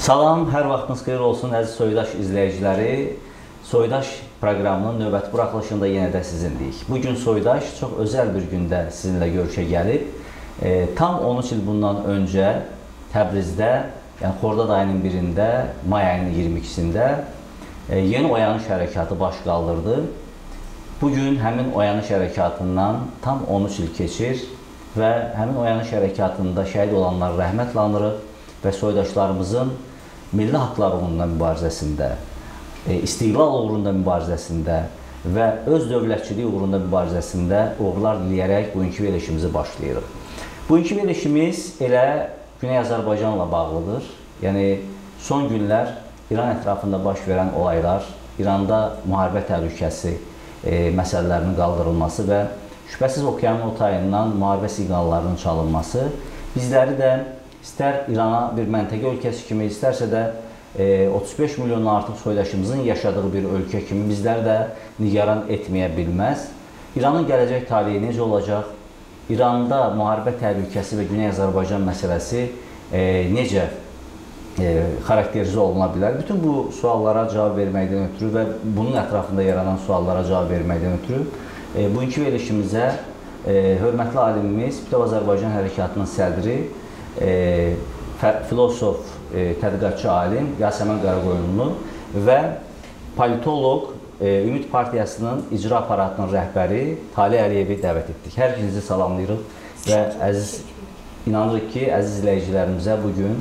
Salam, hər vaxtınız xeyir olsun əziz Soydaş izləyiciləri. Soydaş proqramının növbəti buraxılışında yenə də sizinləyik. Bugün Soydaş çox özəl bir gündə sizinlə görüşə gəlib. Tam 13 il bundan öncə Təbrizdə, yəni Xordad ayının 1-də, may ayının 22-sində yeni oyanış hərəkatı baş qaldırdı. Bugün həmin oyanış hərəkatından tam 13 il keçir və həmin oyanış hərəkatında şəhid olanları rəhmətlə anırıq və soydaşlarımızın milli haqlar uğrunda mübarizəsində, istiqlal uğrunda mübarizəsində və öz dövlətçiliyi uğrunda mübarizəsində uğurlar diləyərək bugünkü verilişimizi başlayırıq. Bugünkü verilişimiz elə Güney Azərbaycanla bağlıdır. Yəni, son günlər İran ətrafında baş verən olaylar, İranda müharibə təhlükəsi məsələlərinin qaldırılması və şübhəsiz okeanın o tayından müharibə siqnallarının çalınması bizləri də İstər İrana bir məntəqə ölkəsi kimi, istərsə də 35 milyondan artıq soydaşımızın yaşadığı bir ölkə kimi bizləri də nigaran etməyə bilməz. İranın gələcək taleyi necə olacaq? İranda müharibə təhlükəsi və Güney Azərbaycan məsələsi necə xarakterizə oluna bilər? Bütün bu suallara cavab verməkdən ötürü və bunun ətrafında yaranan suallara cavab verməkdən ötürü bugünkü verilişimizə hörmətli alimimiz, Bütöv Azərbaycan Hərəkatının sədri, filosof, tədqiqatçı alim Yasəmən Qaraqoyunlu və politoloq Ümid Partiyasının icra aparatının rəhbəri Talih Əliyevi dəvət etdik. Hər ikinizi salamlayırıq və inanırıq ki, əziz izləyicilərimizə bugün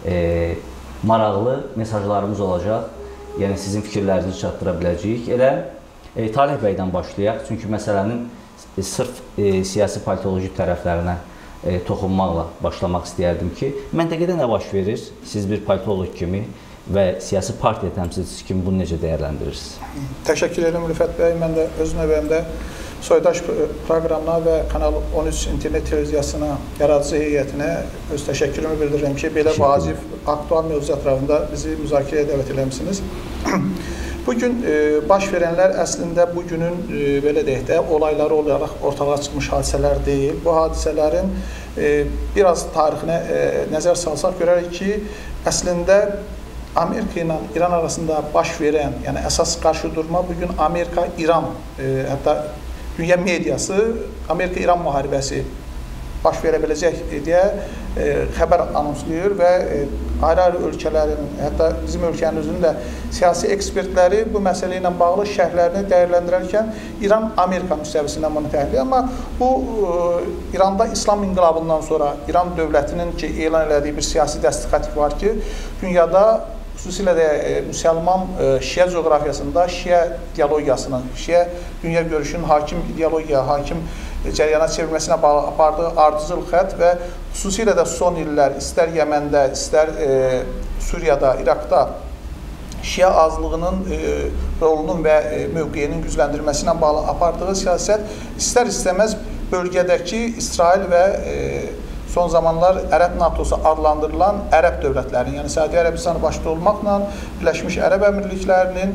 maraqlı mesajlarımız olacaq. Yəni, sizin fikirlərinizi çatdıra biləcəyik. Elə Talih bəydən başlayaq. Çünki məsələnin sırf siyasi politoloji tərəflərinə toxunmaqla başlamaq istəyərdim ki, məntəqədə nə baş verir? Siz bir politoloq kimi və siyasi partiya təmsilçisi kimi bunu necə dəyərləndirirsiniz? Təşəkkür edirəm Rüfət bəy. Mən də öz növbəmdə Soydaş proqramına və Kanal 13 internet televiziyasına, yaradıcı heyətinə öz təşəkkürümü bildirirəm ki, belə vacib, aktual mövzu ətrafında bizi müzakirəyə dəvət eləmişsiniz. Bugün baş verənlər əslində bugünün, belə deyək də, olayları olaraq ortağa çıxmış hadisələr deyil. Bu hadisələrin biraz tarixinə nəzər salsaq görərik ki, əslində Amerika ilə İran arasında baş verən, yəni əsas qarşıdurma bugün Amerika-İran, hətta dünya mediası Amerika-İran müharibəsi baş verə biləcək deyə xəbər anonslayır və ayrı-ayrı ölkələrin, hətta bizim ölkəmizin də siyasi ekspertləri bu məsələ ilə bağlı şərhlərini dəyərləndirərkən İran-Amerika müstəvisindən bunu təhlil edir. Amma bu, İranda İslam inqilabından sonra İran dövlətinin ki, elan elədiyi bir siyasi dəstəqatik var ki, dünyada xüsusilə də müsəlman şiə coğrafiyasında şiə ideologiyasının, şiə dünya görüşünün hakim ideologiya, hakim cəriyana çevrilməsinə bağlı apardığı ardıcıl xətt və xüsusilə də son illər istər Yəməndə, istər Suriyada, İraqda şiə azlığının rolunun və mövqeyinin gücləndirilməsinə bağlı apardığı siyasət istər-istəməz bölgədəki İsrail və son zamanlar Ərəb NATOsu adlandırılan Ərəb dövlətlərinin, yəni Səudiyyə Ərəbistanı başda olmaqla Birləşmiş Ərəb Əmirliklərinin,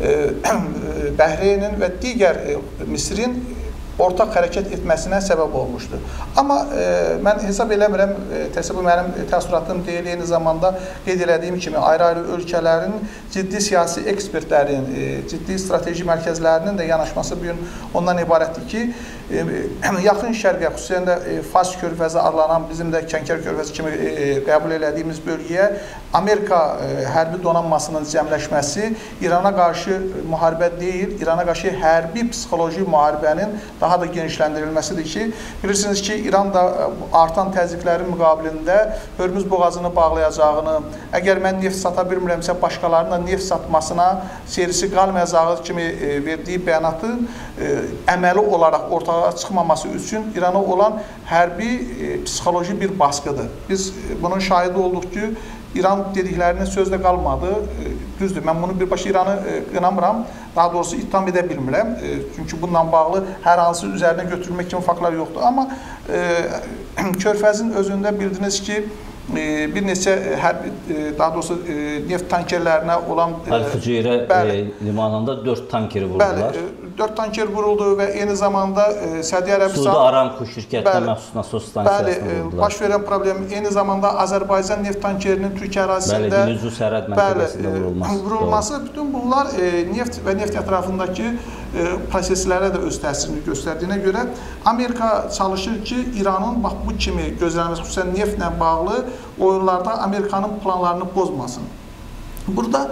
Bəhreynin və digər Misirin ortaq hərəkət etməsinə səbəb olmuşdur. Amma mən hesab eləmirəm, bu mənim təəssüratım deyil, eyni zamanda qeyd elədiyim kimi ayrı-ayrı ölkələrin ciddi siyasi ekspertlərin, ciddi strateji mərkəzlərinin də yanaşması bugün ondan ibarətdir ki, yaxın şərqə, xüsusən də Fars körfəzi adlanan, bizim də Kənkər körfəzi kimi qəbul elədiyimiz bölgəyə Amerika hərbi donanmasının cəmləşməsi İrana qarşı müharibə deyil, İrana qarşı hərbi psixoloji müharibənin daha da genişləndirilməsidir ki, bilirsiniz ki, İran da artan təzyiqlərin müqabilində Hörmüz boğazını bağlayacağını, əgər mən neft sata bilmirəmsə, başqalarının da neft satmasına serisi qalmayacağı kimi verdiyi bəyanatı əməli olaraq ortaya çıxmaması üçün İrana olan hərbi psixoloji bir baskıdır. Biz bunun şahidi olduq ki, İran dediklərinin sözdə qalmadı. Düzdür, mən bunu birbaşa İranı qınamıram, daha doğrusu ittiham edə bilmirəm. Çünki bununla bağlı hər hansı üzərinə götürülmək kimi faktlar yoxdur. Amma körfəzin özündə bildiniz ki, bir neçə daha doğrusu neft tankerlərinə olan Əl-Füceyrə limanında 4 tankeri vurdular. 4 tanker vuruldu və eyni zamanda Səudiyyə Ərəbistan Suudi Aramco şirkətinə məxsus nasos stansiyasını vurdular. Baş verən problem eyni zamanda Azərbaycan neft tankerinin Türkiyə ərazisində Gülüzü sərhəd məntəqəsində vurulması, bütün bunlar neft və neft ətrafındakı proseslərə də öz təsirini göstərdiyinə görə Amerika çalışır ki, İranın bax bu kimi gözlənilməz, xüsusən neftlə bağlı oyunlarda Amerikanın planlarını pozmasın. Burada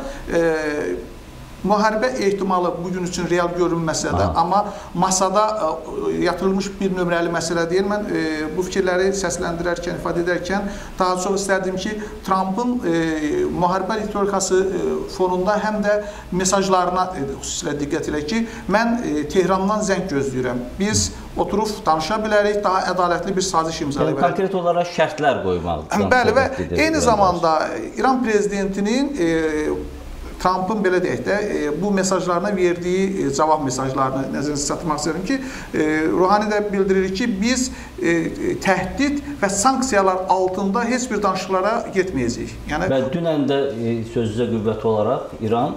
müharibə ehtimalı bugün üçün real görünməsə də, amma masada yatırılmış bir nömrəli məsələ deyil. Mən bu fikirləri səsləndirərkən, ifadə edərkən daha çox istərdim ki, Trumpın müharibə ritorikası fonunda həm də mesajlarına xüsusilə diqqət elə ki, mən Tehrandan zəng gözləyirəm. Biz oturub danışa bilərik, daha ədalətli bir saziş imzalaya bilərik. Konkret olaraq şərtlər qoymalıdır. Bəli, və eyni zamanda İran prezidentinin Trumpın belə deyək də, bu mesajlarına verdiyi cavab mesajlarını nəzərinizə çatdırmaq istəyirəm ki, Ruhani də bildirir ki, biz təhdid və sanksiyalar altında heç bir danışıqlara getməyəcəyik. Və dünən də sözünüzə qüvvəti olaraq İran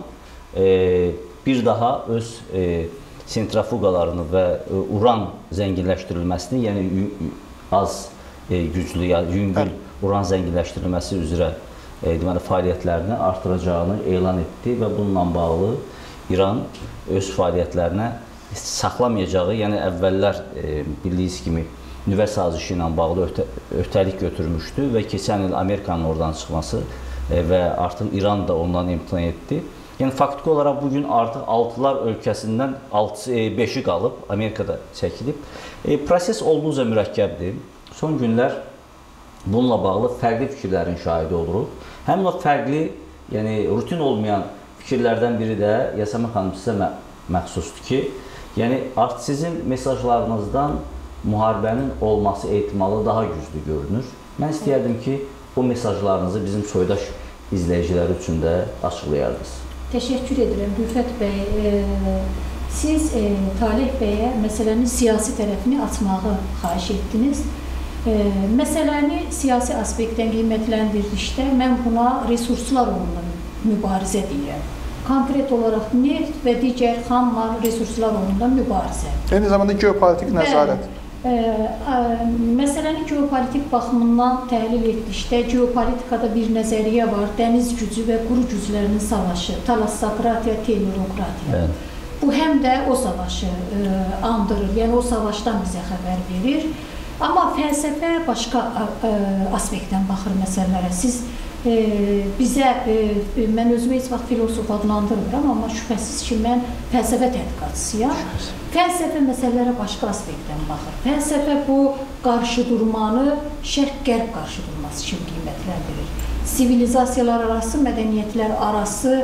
bir daha öz sentrifuqalarını və uran zənginləşdirilməsini, yəni az güclü, yüngül uran zənginləşdirilməsi üzrə deməli, fəaliyyətlərini artıracağını elan etdi və bununla bağlı İran öz fəaliyyətlərinə saxlamayacağı, yəni əvvəllər bildiyiniz kimi nüvə sazişi ilə bağlı öhdəlik götürmüşdü və keçən il Amerikanın oradan çıxması və artıq İran da ondan imtina etdi. Yəni, faktiki olaraq bugün artıq 6'lar ölkəsindən 5'i qalıb, Amerikada çəkilib. Proses olduqca mürəkkəbdir. Son günlər bununla bağlı fərqli fikirlərin şahidi oluruq. Həmin o fərqli, yəni rutin olmayan fikirlərdən biri də Yasemin xanım sizə məxsusdur ki, yəni artıq sizin mesajlarınızdan müharibənin olması ehtimalı daha güclü görünür. Mən istəyərdim ki, bu mesajlarınızı bizim soydaş izləyiciləri üçün də açıqlayardınız. Təşəkkür edirəm Rüfət bəy. Siz Talih bəyə məsələnin siyasi tərəfini açmağı xahiş etdiniz. Məsələni siyasi aspektdən qiymətləndirdikdə mən buna resurslar uğrunda mübarizə deyirəm. Konkret olaraq neft və digər xam mal resurslar uğrunda mübarizə. Eyni zamanda geopolitik nəzarət. Məsələni geopolitik baxımından təhlil etdikdə geopolitikada bir nəzəriyyə var, dəniz gücü və quru güclərinin savaşı, talassokratiya, teylorokratiya. Bu həm də o savaşı andırır, yəni o savaşdan bizə xəbər verir. Amma fəlsəfə başqa aspektdən baxır məsələlərə. Siz bizə, mən özümü heç vaxt filosof adlandırmıram, amma şübhəsiz ki, mən fəlsəfə tədqiqatçısıyam. Fəlsəfə məsələlərə başqa aspektdən baxır. Fəlsəfə bu qarşıdurmanı şərq-qərb qarşıdurması kimi qiymətləndirir. Sivilizasiyalar arası, mədəniyyətlər arası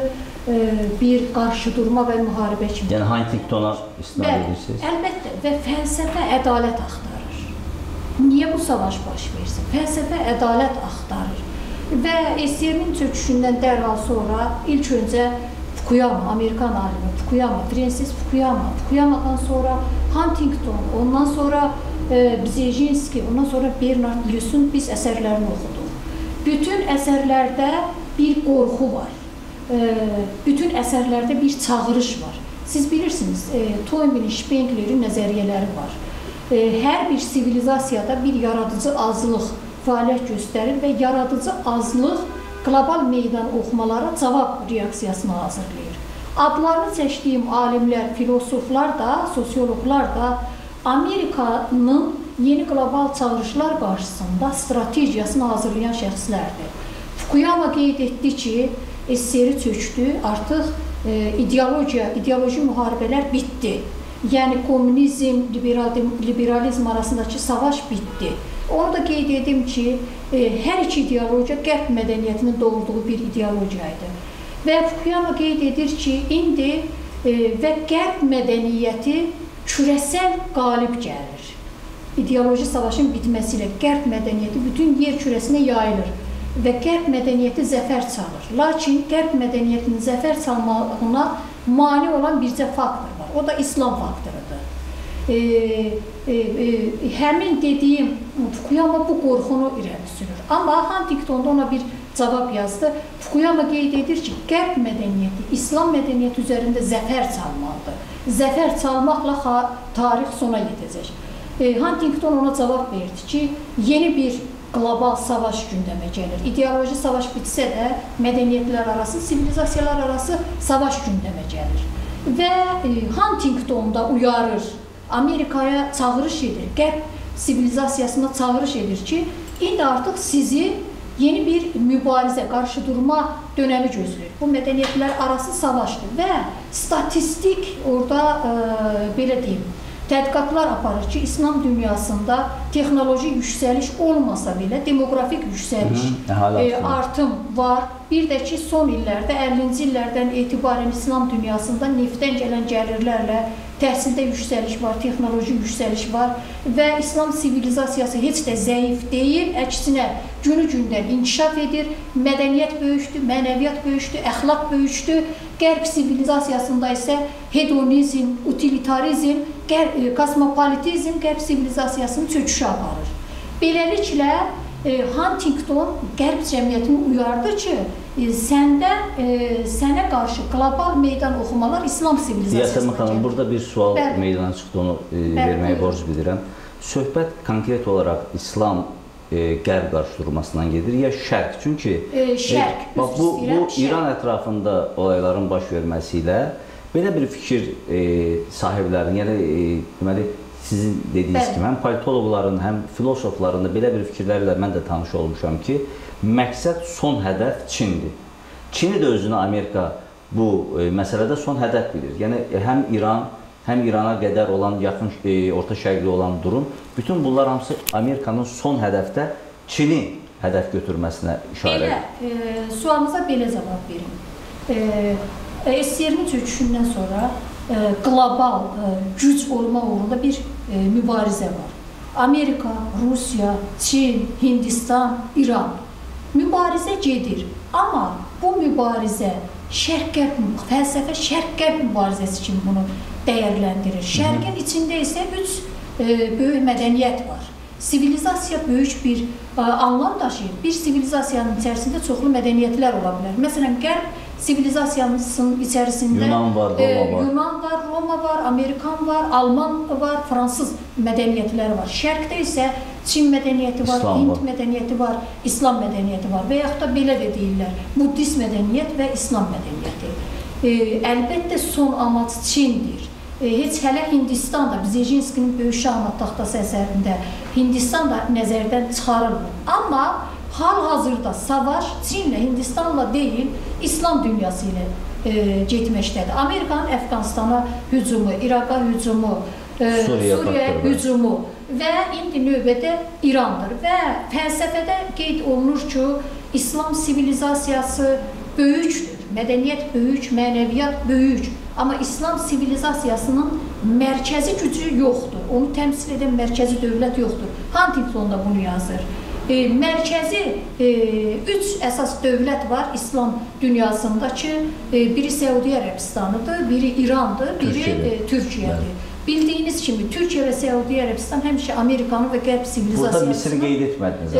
bir qarşıdurma və müharibə kimi. Yəni Huntingtona istinad edirsiniz? Əlbəttə, və fəlsəfə ədalət axtarır. Niyə bu savaş baş versin? Fəlsəfə ədalət axtarır. Və SSR-in çöküşündən dərhal sonra ilk öncə Fukuyama, Amerikan alimi Fukuyama, Francis Fukuyama'dan sonra Huntington, ondan sonra Brzezinski, ondan sonra Bernard Lewison biz əsərlərini oxuduq. Bütün əsərlərdə bir qorxu var. Bütün əsərlərdə bir çağırış var. Siz bilirsiniz, Toynbee Spengler'in nəzəriyyələri var. Hər bir sivilizasiyada bir yaradıcı azlıq fəaliyyət göstərir və yaradıcı azlıq qlobal meydan oxumalara cavab reaksiyasını hazırlayır. Adlarını çəkdiyim alimlər, filosoflar da, sosiologlar da Amerikanın yeni qlobal çağırışlar qarşısında stratejiyasını hazırlayan şəxslərdir. Fukuyama qeyd etdi ki, SSR çökdü, artıq ideoloji müharibələr bitdi. Yəni komünizm, liberalizm arasındakı savaş bitdi. Onu da qeyd edim ki, hər iki ideologiya qərb mədəniyyətinin doğurduğu bir ideologiyaydı. Və Fukuyama qeyd edir ki, indi və qərb mədəniyyəti kürəsəl qalib gəlir. İdeoloji savaşın bitməsi ilə qərb mədəniyyəti bütün yer kürəsinə yayılır və qərb mədəniyyəti zəfər çalır. Lakin qərb mədəniyyətinin zəfər çalmağına mane olan bircə faktor var. O da İslam faktorudur. Həmin dediyim Fukuyama bu qorxunu irəli sürür. Amma Huntington'da ona bir cavab yazdı. Fukuyama qeyd edir ki, qərb mədəniyyəti İslam mədəniyyəti üzərində zəfər çalmalıdır. zəfər çalmaqla tarix sona yetəcək. Huntington ona cavab verdi ki, yeni bir qlobal savaş gündəmə gəlir. İdeoloji savaş bitsə də mədəniyyətlər arası, sivilizasiyalar arası savaş gündəmə gəlir. Və Huntington da uyarır, Amerikaya çağırış edir, Qərb sivilizasiyasına çağırış edir ki, indi artıq sizi yeni bir mübarizə, qarşı durma dönəmi gözləyir. Bu mədəniyyətlər arası savaşdır və statistik orada belə deyim, tədqiqatlar aparır ki, İslam dünyasında texnoloji yüksəliş olmasa belə demoqrafik yüksəliş, artım var. Bir də ki, son illərdə, 50-ci illərdən etibarən İslam dünyasında neftdən gələn gəlirlərlə təhsildə yüksəliş var, texnoloji yüksəliş var və İslam sivilizasiyası heç də zəif deyil, əksinə günü-gündən inkişaf edir, mədəniyyət böyükdür, mənəviyyat böyükdür, əxlaq böyükdür. Qərb sivilizasiyasında isə hedonizm, utilitarizm, kosmopolitizm Qərb sivilizasiyasının çöküşü aparır. Beləliklə, Huntington Qərb cəmiyyətini uyardı ki, sənə qarşı qlobal meydan oxumalar İslam sivilizasiyasına gəlir. Burada bir sual meydana çıxdı, onu verməyə borc bilirəm. Söhbət konkret olaraq İslam Qərb qarşıdurmasından gedir, ya Şərq? Çünki bu İran ətrafında olayların baş verməsi ilə belə bir fikir sahiblərinin, yəni deməli, sizin dediyiniz kimi, həm politoloqların, həm filosofların da belə bir fikirlərlə mən də tanış olmuşam ki, məqsəd, son hədəf Çindir. Çini də özünü Amerika bu məsələdə son hədəf bilir. Yəni, həm İran, həm İrana qədər olan, yaxın orta şərqli olan durum, bütün bunlar hamısı Amerikanın son hədəfdə Çini hədəf götürməsinə işarə edir. Sualınıza belə cavab verim. SSR-nin çöküşündən sonra qlobal güc olma uğrunda bir mübarizə var. Amerika, Rusiya, Çin, Hindistan, İran. Mübarizə gedir. Amma bu mübarizə fəlsəfə şərq-qərb mübarizəsi kimi bunu dəyərləndirir. Şərqin içində isə 3 böyük mədəniyyət var. Sivilizasiya böyük bir anlam daşıyır. Bir sivilizasiyanın içərisində çoxlu mədəniyyətlər ola bilər. Məsələn, Qərb sivilizasiyasının içərisində Yunan var, Roma var, Amerikan var, Alman var, Fransız mədəniyyətləri var. Şərqdə isə Çin mədəniyyəti var, Hind mədəniyyəti var, İslam mədəniyyəti var və yaxud da belə də deyirlər, Buddhist mədəniyyət və İslam mədəniyyəti. Əlbəttə son amac Çindir. Heç hələ Hindistan da, Bzejinskinin Böyük Şahmat taxtası əsərində Hindistan da nəzərdən çıxarılmır. Amma hal-hazırda savaş Çinlə, Hindistanla deyil, İslam dünyası ilə getməkdədir. Amerikanın Əfqanistana hücumu, İraqa hücumu, Suriyaya hücumu və indi növbədə İrandır. Və fəlsəfədə qeyd olunur ki, İslam sivilizasiyası böyükdür, mədəniyyət böyük, mənəviyyat böyük. Amma İslam sivilizasiyasının mərkəzi gücü yoxdur. Onu təmsil edən mərkəzi dövlət yoxdur. Huntington da bunu yazır. Mərkəzi 3 əsas dövlət var İslam dünyasında ki, biri Səudiyyə Ərəbistanıdır, biri İrandır, biri Türkiyədir. Bildiyiniz kimi, Türkiyə və Səudiyyə Ərəbistan həmişə Amerikanın və Qərb sivilizasiyasının... Burada Misir qeyd etmədiniz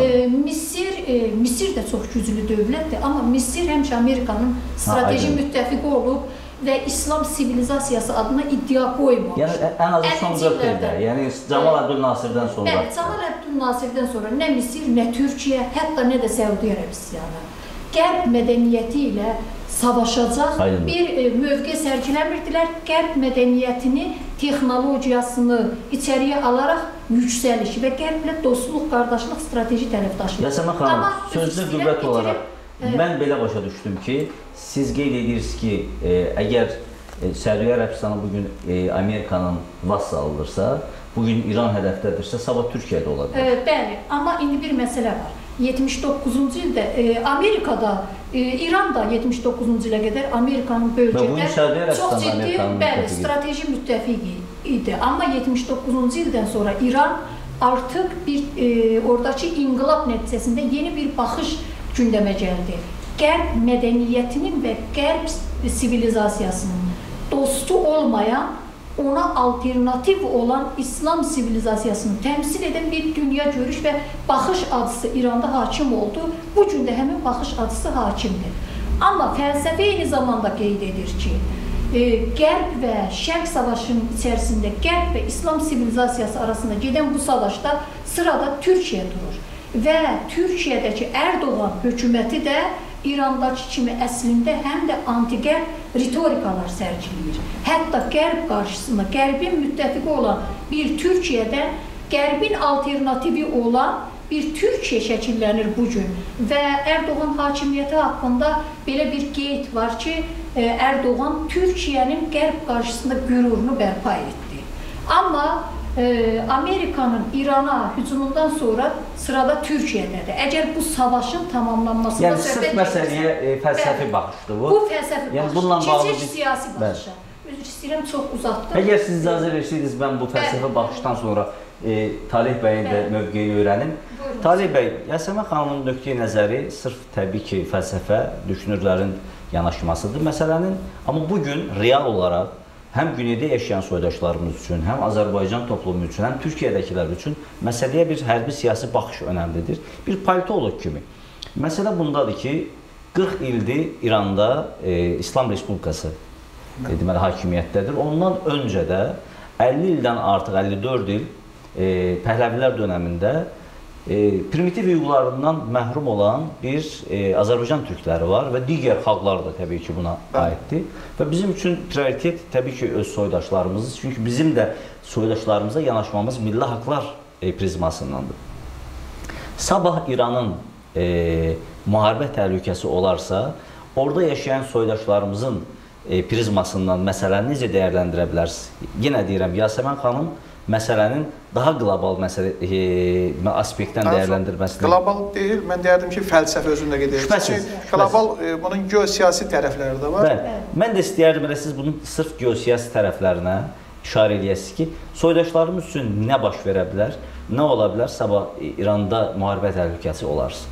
ama. Misir də çox güclü dövlətdir, amma Misir həmişə Amerikanın strateji müttəfiqi olub və İslam sivilizasiyası adına iddia qoymamış. Yəni, ən azı son 4 ildə, yəni Camal Abdülnasirdən sonra. Bəli, Camal Abdülnasirdən sonra nə Misir, nə Türkiyə, hətta nə də Səudiyyə Ərəbistanı Qərb mədəniyyəti ilə savaşacaq bir mövqe sərgiləmirdilər. Qərb mədəniyyətini, texnologiyasını içəriyə alaraq yüksəliş və Qərblə dostluq, qardaşlıq, strateji tərəfdaşlıq. Yasəmə xanım, sözlü qüvvət olaraq mən belə başa düşdüm ki, siz qeyd edirsiniz ki, əgər Səudiyyə Ərəbistanı bugün Amerikanın vassalıdırsa, bugün İran hədəfdədirsə, sabah Türkiyədə ola bilər. Bəli, amma indi bir məsələ var. 79-cu ildə Amerikada, İran da 79-cu ilə qədər Amerikanın bölgədə çox ciddi strateji müttəfiqi idi. Amma 79-cu ildən sonra İran artıq oradakı inqilab nəticəsində yeni bir baxış gündəmə gəldi. Qərb mədəniyyətinin və Qərb sivilizasiyasının dostu olmayan, ona alternativ olan İslam sivilizasiyasını təmsil edən bir dünya görüş və baxış adısı İranda hakim oldu. Bu gün də həmin baxış adısı hakimdir. Amma fəlsəfə eyni zamanda qeyd edir ki, Qərb və Şərq savaşının içərisində Qərb və İslam sivilizasiyası arasında gedən bu savaşda sırada Türkiyə durur. Və Türkiyədəki Erdoğan hökuməti də İrandakı kimi əslində həm də anti-qərb ritorikalar sərgiləyir. Hətta Qərb qarşısında Qərbin müttəfiqi olan bir Türkiyədə Qərbin alternativi olan bir Türkiyə şəkillənir bugün və Erdoğan hakimiyyəti haqqında belə bir qeyd var ki, Erdoğan Türkiyənin Qərb qarşısında qürurunu bərpa etdi. Amma Amerikanın İrana hücumundan sonra sırada Türkiyədədir. Əgər bu savaşın tamamlanmasında yəni sırf məsələyə fəlsəfi baxışdır bu. Bu fəlsəfi baxış, keçiş siyasi baxışa. Üzr istəyirəm, çox uzatdım. Əgər siz icazə versəydiniz, mən bu fəlsəfi baxışdan sonra Talih bəyin də mövqeyini öyrənim. Talih bəy, Yasəmən xanımın nöqteyi nəzəri sırf təbii ki, fəlsəfə, düşünürlərin yanaşmasıdır məsələnin. Amma bugün real olaraq həm güneydə yaşayan soydaşlarımız üçün, həm Azərbaycan toplumu üçün, həm Türkiyədəkilər üçün məsələyə bir hərbi siyasi baxış önəmlidir. Bir politoloq kimi. Məsələ bundadır ki, 40 ildir İranda İslam Respublikası deməli, hakimiyyətdədir. Ondan öncə də 50 ildən artıq, 54 il Pəhləvilər dönəmində primitiv hüquqlarından məhrum olan bir Azərbaycan türkləri var və digər xalqlar da təbii ki buna aiddir. Və bizim üçün prioritet təbii ki öz soydaşlarımızdır. Çünki bizim də soydaşlarımıza yanaşmamız milli haqlar prizmasındandır. Sabah İranın müharibə təhlükəsi olarsa, orada yaşayan soydaşlarımızın prizmasından məsələni necə dəyərləndirə bilərsiniz? Yenə deyirəm, Yasəmən xanım məsələnin daha qlobal aspektdən dəyərləndirməsidir. Qlobal deyil, mən deyərdim ki, fəlsəfə özündə qeyd edir. Qlobal, bunun geosiyasi tərəfləri də var. Bəli, mən də istəyərdim, siz bunun sırf geosiyasi tərəflərinə işarə edəsiniz ki, soydaşlarımız üçün nə baş verə bilər, nə ola bilər sabah İranda müharibə təhlükəsi olarsa?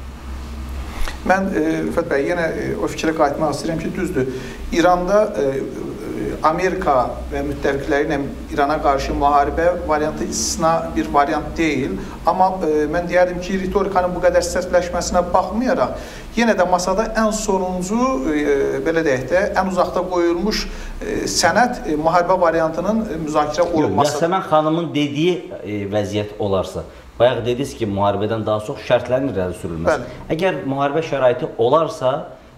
Mən, Rüfət bəy, yenə o fikrə qayıtmaq istəyirəm ki, düzdür, İranda Amerika və müttəfiqləri ilə İrana qarşı müharibə variantı istisna bir variant deyil. Amma mən deyərdim ki, ritorikanın bu qədər sərtləşməsinə baxmayaraq, yenə də masada ən sonuncu, belə deyək də, ən uzaqda qoyulmuş sənəd müharibə variantının müzakirə olunmasıdır. Yasəmən xanımın dediyi vəziyyət olarsa, bayaq dediniz ki, müharibədən daha çox şərtlərin irəli sürülməsi. Əgər müharibə şəraiti olarsa,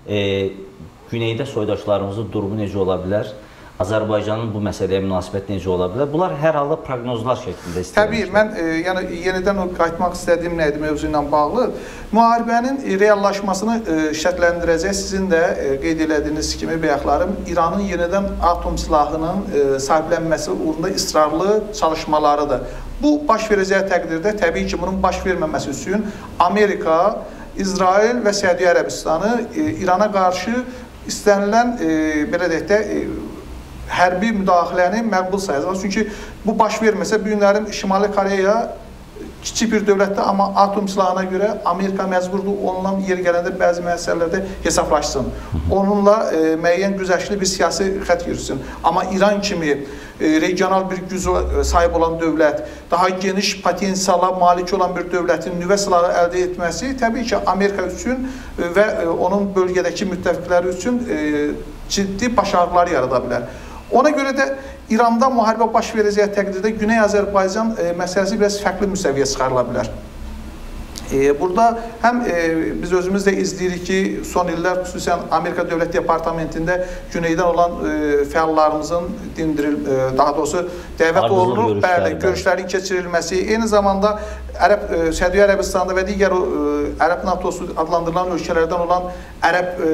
güneydə soydaşlarımızın durumu necə ola bilər? Azərbaycanın bu məsələyə münasibəti necə ola bilər? Bunlar hər halda proqnozlar şəklində istəyirəm. Təbii, mən yenidən qayıtmaq istədiyim nə idi mövzu ilə bağlı? Müharibənin reallaşmasını şərtləndirəcək sizin də qeyd elədiyiniz kimi bəyəklərim, İranın yenidən atom silahının sahiblənməsi uğrunda israrlı çalışmalarıdır. Bu baş verəcəyi təqdirdə təbii ki, bunun baş verməməsi üçün Amerika, İsrail və Səudiyyə Ərəbistanı İrana qarşı istənilən, belə deyək də, hərbi müdaxiləni məqbul sayacaq. Çünki bu baş verməsə, bu günlərin Şimali Koreya kiçik bir dövlətdə, amma atom silahına görə Amerika məcburdur, onunla yeri gələndə bəzi məsələlərdə hesablaşsın. Onunla müəyyən güzəştli bir siyasi xət yürüsün. Amma İran kimi regional bir gücə sahib olan dövlət, daha geniş potensiala malik olan bir dövlətin nüvə silahı əldə etməsi təbii ki, Amerika üçün və onun bölgədəki müttəfiqləri üçün ciddi başarılar yarada bilər. Ona görə də İranda müharibə baş verəcəyi təqdirdə Güney Azərbaycan məsələsi biraz fərqli müstəviyə çıxarıla bilər. Burada həm biz özümüz də izləyirik ki, son illər xüsusən Amerika Dövlət Departamentində güneydən olan fəallarımızın daha doğrusu dəvət olunub, görüşlərin keçirilməsi, eyni zamanda Səudiyyə Ərəbistanında və digər Ərəb NATOsu adlandırılan ölkələrdən olan Ərəb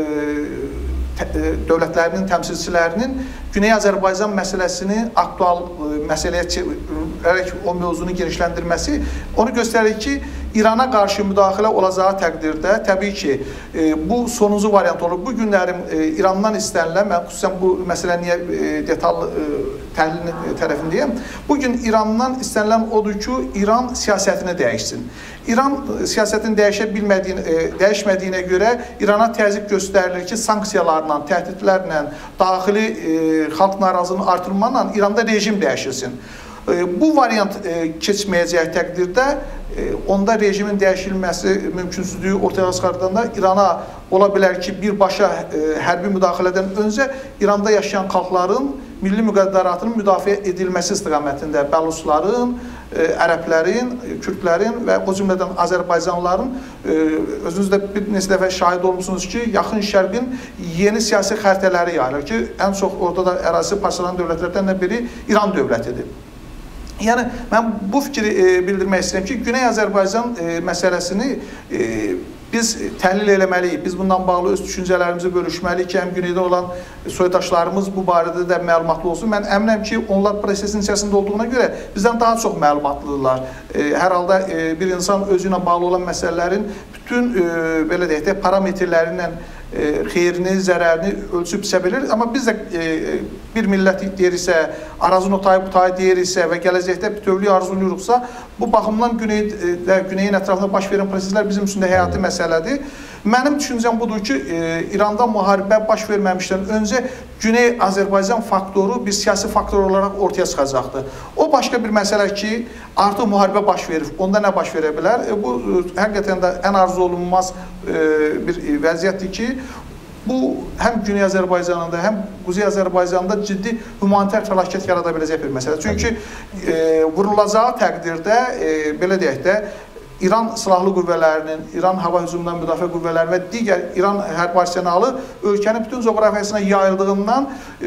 dövlətlərinin təmsilçilərinin Güney Azərbaycan məsələsini aktual məsələyə çevirərək o mövzunu genişləndirməsi onu göstərir ki, İrana qarşı müdaxilə olacağı təqdirdə təbii ki, bu sonuncu variant olur. Bu günlərin İrandan istənilən, mən xüsusən bu məsələ niyə detallı təhlil tərəfindəyəm, bugün İrandan istənilən odur ki, İran siyasətini dəyişsin. İran siyasətini dəyişmədiyinə görə İrana təzyiq göstərilir ki, sanksiyalarla, təhdidlərlə, daxili xalq narazılığının artırılmanla İranda rejim dəyişilsin. Bu variant keçməyəcək təqdirdə onda rejimin dəyişilməsi mümkünsüzlüyü ortaya çıxardanda İrana ola bilər ki, birbaşa hərbi müdaxilədən öncə İranda yaşayan xalqların milli müqəddəratının müdafiə edilməsi istiqamətində bəlusların, ərəblərin, kürdlərin və o cümlədən Azərbaycanlıların özünüz də bir neçə dəfə şahid olmuşsunuz ki, Yaxın Şərqin yeni siyasi xəritələri yayılır ki, ən çox orada da ərazisi parçalanan dövlətlərdən biri İran dövlətidir. Yəni, mən bu fikri bildirmək istəyirəm ki, Güney Azərbaycan məsələsini biz təhlil eləməliyik, biz bundan bağlı öz düşüncələrimizi bölüşməliyik ki, həm Güneydə olan soydaşlarımız bu barədə də məlumatlı olsun. Mən əminəm ki, onlar prosesin içərisində olduğuna görə bizdən daha çox məlumatlıdırlar. Hər halda bir insan özü ilə bağlı olan məsələlərin bütün, belə deyək də, parametrlərindən xeyrini, zərərini ölçüb biçə bilir. Amma biz də bir millət deyiriksə, arazın o tayı bu tayı deyiriksə və gələcəkdə bütövlüyü arzuluyuruqsa, bu baxımdan Güneyin ətrafında baş verən proseslər bizim üçün də həyati məsələdir. Mənim düşüncəm budur ki, İranda müharibə baş verməmişdən öncə Güney Azərbaycan faktoru bir siyasi faktor olaraq ortaya çıxacaqdır. O başqa bir məsələ ki, artıq müharibə baş verir. Onda nə baş verə bilər? Bu, həqiqətən də ən arzu olunmaz bir vəziyyətdir ki, bu həm Güney Azərbaycanında, həm Quzey Azərbaycanında ciddi humanitar fəlakət yarada biləcək bir məsələ. Çünki vurulacağı təqdirdə, belə deyək də, İran silahlı qüvvələrinin, İran hava hücumundan müdafiə qüvvələri və digər İran hərbi arsenalı ölkənin bütün coğrafiyasına yayıldığından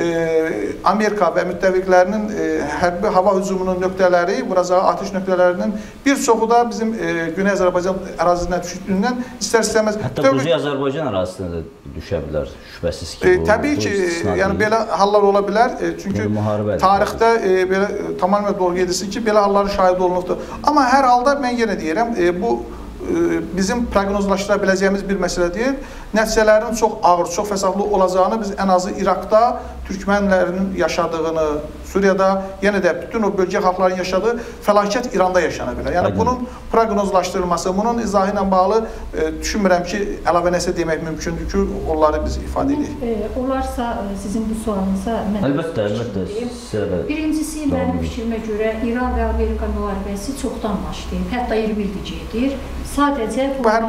Amerika və müttəfiqlərinin hərbi hava hücumunun nöqtələri, vuracağı atış nöqtələrinin bir çoxu da bizim Güney Azərbaycan ərazisinə düşdüyündən istər-istəməz. Hətta Quzey Azərbaycan ərazisinə də düşə bilər, şübhəsiz ki. Təbii ki, yəni belə hallar ola bilər. Çünki tarixdə belə tamamilə doğru gedirsin ki, belə halların şahid olunubdur. Amma hər halda mən yenə deyirəm, bu bizim proqnozlaşdıra biləcəyimiz bir məsələ deyil. Nəticələrin çox ağır, çox fəsadlı olacağını biz ən azı İraqda türkmənlərinin yaşadığını, Suriyada, yenə də bütün o bölgə xalqların yaşadığı fəlakət İranda yaşana bilər. Yəni bunun proqnozlaşdırılması, bunun izahı ilə bağlı düşünmürəm ki, əlavə nəsə demək mümkündür ki, onları biz ifadə edək. Olarsa sizin bu sualınıza mən əlbəttə. Birincisi, mənim fikrimə görə İran və Amerika müharibəsi çoxdan başlayıb, hətta 20 ildir gedir. Sadəcə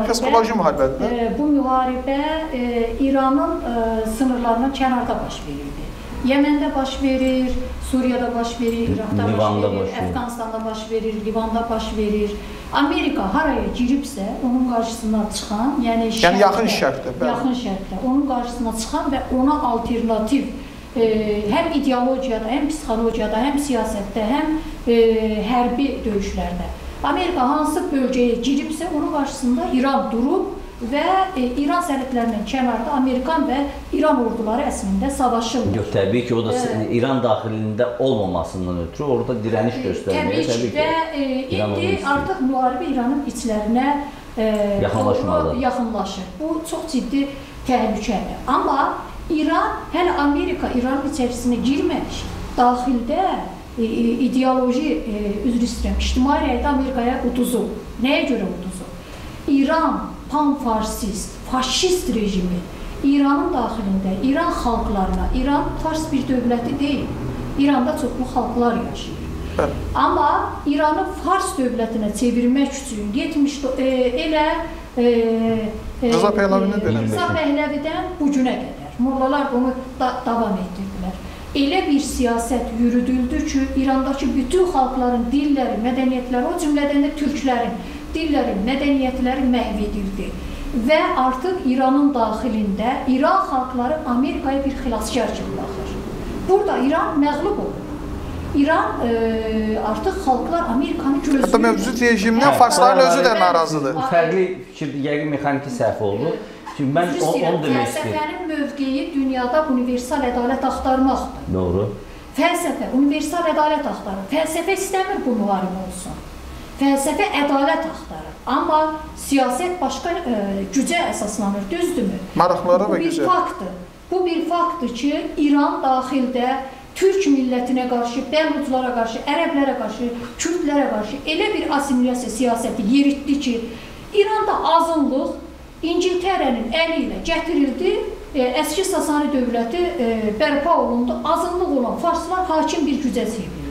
bu müharibə İranın sınırlarından kənarda baş verirdi. Yeməndə baş verir, Suriyada baş verir, İraqda baş verir, Əfqanistanda baş verir, Livanda baş verir. Amerika haraya giribsə, onun qarşısına çıxan, yəni yaxın şərqdə, onun qarşısına çıxan və ona alternativ həm ideologiyada, həm psixologiyada, həm siyasətdə, həm hərbi döyüşlərdə Amerika hansı bölgəyə giribsə, onun qarşısında İran durub və İran sərhədlərindən kənarda Amerikan və İran orduları əslində savaşırlar. Yox, təbii ki, o da İran daxilində olmamasından ötürü orada dirəniş göstərməyə təbii ki. Və indi artıq müharibə İranın içlərinə yaxınlaşır. Bu çox ciddi təhlükədir. Amma İran, hələ Amerika İranın içərisinə girməmiş, daxildə ideoloji, üzr istəyirəm, ictimai rəydə Amerikaya uduzub. Nəyə görə uduzub? İran pan-farsist, faşist rejimi İranın daxilində, İran xalqlarına, İran fars bir dövləti deyil, İranda çoxlu xalqlar yaşayır. Amma İranı fars dövlətinə çevirmək üçün elə Rıza Pəhləvidən bu günə qədər mollalar bunu davam etdirdilər. Elə bir siyasət yürüdüldü ki, İrandakı bütün xalqların dilləri, mədəniyyətləri, o cümlədən də türklərin dilləri, mədəniyyətləri məhv edildi. Və artıq İranın daxilində İran xalqları Amerikaya bir xilaskar kimi baxır. Burada İran məğlub olur. İran artıq xalqlar Amerikanı gözləyir. Hətta mövcud rejimdən farsların özü də narazıdır. Fərqli fikirdir, yəqin mexaniki səhv oldu. Mən onu demək istəyirəm. Fəlsəfənin mövqeyi dünyada universal ədalət axtarmaqdır. Doğru. Fəlsəfə universal ədalət axtarır. Fəlsəfə istəmir bu müharibə olsun. Fəlsəfə ədalət axtarır. Amma siyasət başqa gücə əsaslanır, düzdürmü? Maraqlara və gücə. Bu bir faktdır. Bu bir faktdır ki, İran daxildə Türk millətinə qarşı, Bəluçlara qarşı, Ərəblərə qarşı, Kürdlərə qarşı elə bir assimilyasiya siyasəti yeritdi ki, İranda azınlıq İngiltərənin əli ilə gətirildi, əski Sasani dövləti bərpa olundu, azınlıq olan farslar hakim bir gücə çevrildi.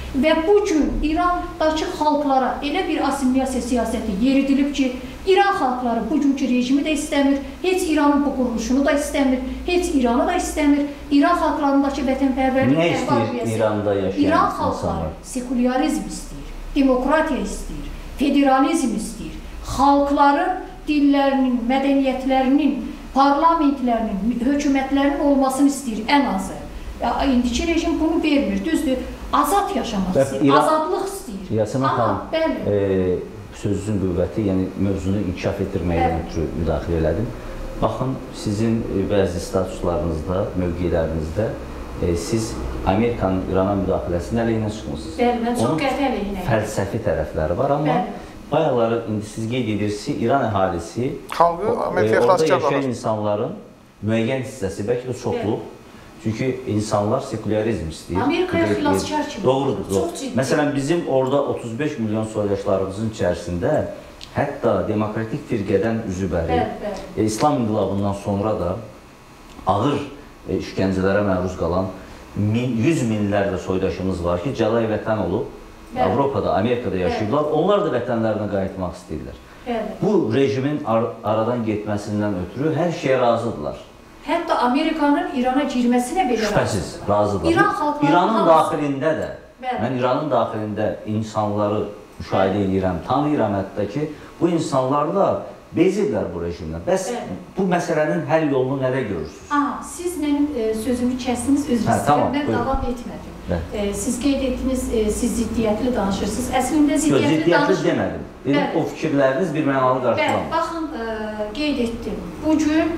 Və bu gün İrandakı xalqlara elə bir assimilasiya siyasəti yeridilib ki, İran xalqları bugünkü rejimi də istəmir, heç İranın bu quruluşunu da istəmir, heç İranı da istəmir. İran xalqlarındakı vətənpərvərlik nə istəyir İranda yaşayan İran xalqları sekularizm istəyir, demokratiya istəyir, federalizm istəyir. Xalqların dillərinin, mədəniyyətlərinin, parlamentlərinin, hökumətlərinin olmasını istəyir ən azı. İndiki rejim bunu vermir, düzdür. Azad yaşamaq istəyir, azadlıq istəyir. Yasemin xanım, sözünün qüvvəti, yəni mövzunu inkişaf etdirməkdən ötürü müdaxilə elədim. Baxın, sizin bəzi statuslarınızda, mövqelərinizdə siz Amerikanın İrana müdaxiləsinin əleyhinə çıxmışsınız. Bəli, mən çox qəti əleyhinə. Fəlsəfi tərəfləri var, amma bayaqları indi siz qeyd edirsiniz, İran əhalisi, orada yaşayan insanların müəyyən hissəsi, bəlkə də çoxluq, çünki insanlar sekularizm istəyir. Amerikaya xilaskar kimi. Doğrudur. Məsələn, bizim orada 35 milyon soydaşlarımızın içərisində hətta demokratik firqədən üzübəri, İslam inqilabından sonra da ağır işgəncələrə məruz qalan 100 minlərlə soydaşımız var ki, cəlai vətən olub, Avropada, Amerikada yaşayıblar, onlar da vətənlərinə qayıtmaq istəyirlər. Bu rejimin aradan getməsindən ötürü hər şeyə razıdırlar. Hətta Amerikanın İrana girməsinə belə şübhəsiz, razıdırlar. İranın daxilində də, mən İranın daxilində insanları müşahidə edirəm, tanıyıram hətta ki, bu insanlar da beziblər bu rejimdən. Bəs bu məsələnin həll yolunu nədə görürsünüz? Siz mənim sözümü kəsdiniz, üzr istəyirəm, mən davam etmədim. Siz qeyd etdiniz, siz ziddiyyətli danışırsınız. Əslində ziddiyyətli demədim. O fikirləriniz bir mənalı qarşılamır. Baxın, qeyd etdim. Bugün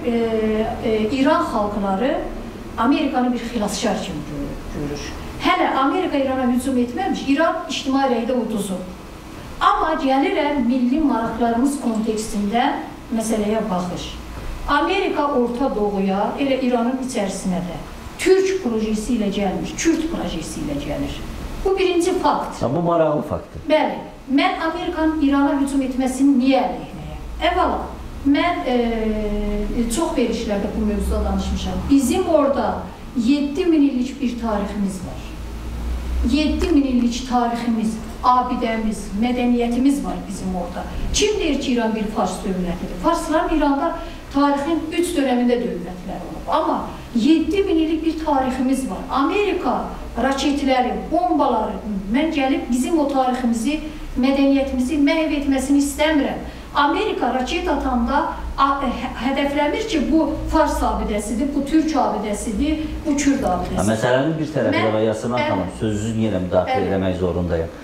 İran xalqları Amerikanı bir xilaskar kimi görür. Hələ Amerika İrana hücum etməmiş, İran ictimai rəydə uduzub. Amma gəlirəm milli maraqlarımız kontekstində məsələyə baxış. Amerika Orta Doğuya, elə İranın içərisinə də Türk projesi ilə gəlmir, Kürt projesi ilə gəlir. Bu birinci fakt. Bu maraqlı faktdır. Bəli, mən Amerikanın İrana hücum etməsini niyə əleyhinəyəm? Əvvəla, mən çox verişlərdə bu mövzuda danışmışam. Bizim orada 7000 illik bir tariximiz var. 7000 illik tariximiz, abidəmiz, mədəniyyətimiz var bizim orada. Kim deyir ki, İran bir Fars dövlətidir? Farsların İranda tarixin 3 dönəmində dövlətlər olub. Amma 7000 illik bir tariximiz var. Amerika raketləri, bombaları, mən gəlib bizim o tariximizi, mədəniyyətimizi məhv etməsini istəmirəm. Amerika raket atanda hədəfləmir ki, bu Fars abidəsidir, bu Türk abidəsidir, bu Kürd abidəsidir. Məsələnin bir tərəfi var, Yasemin xanım, sözünüzü yenə müdaxilə eləmək zorundayım.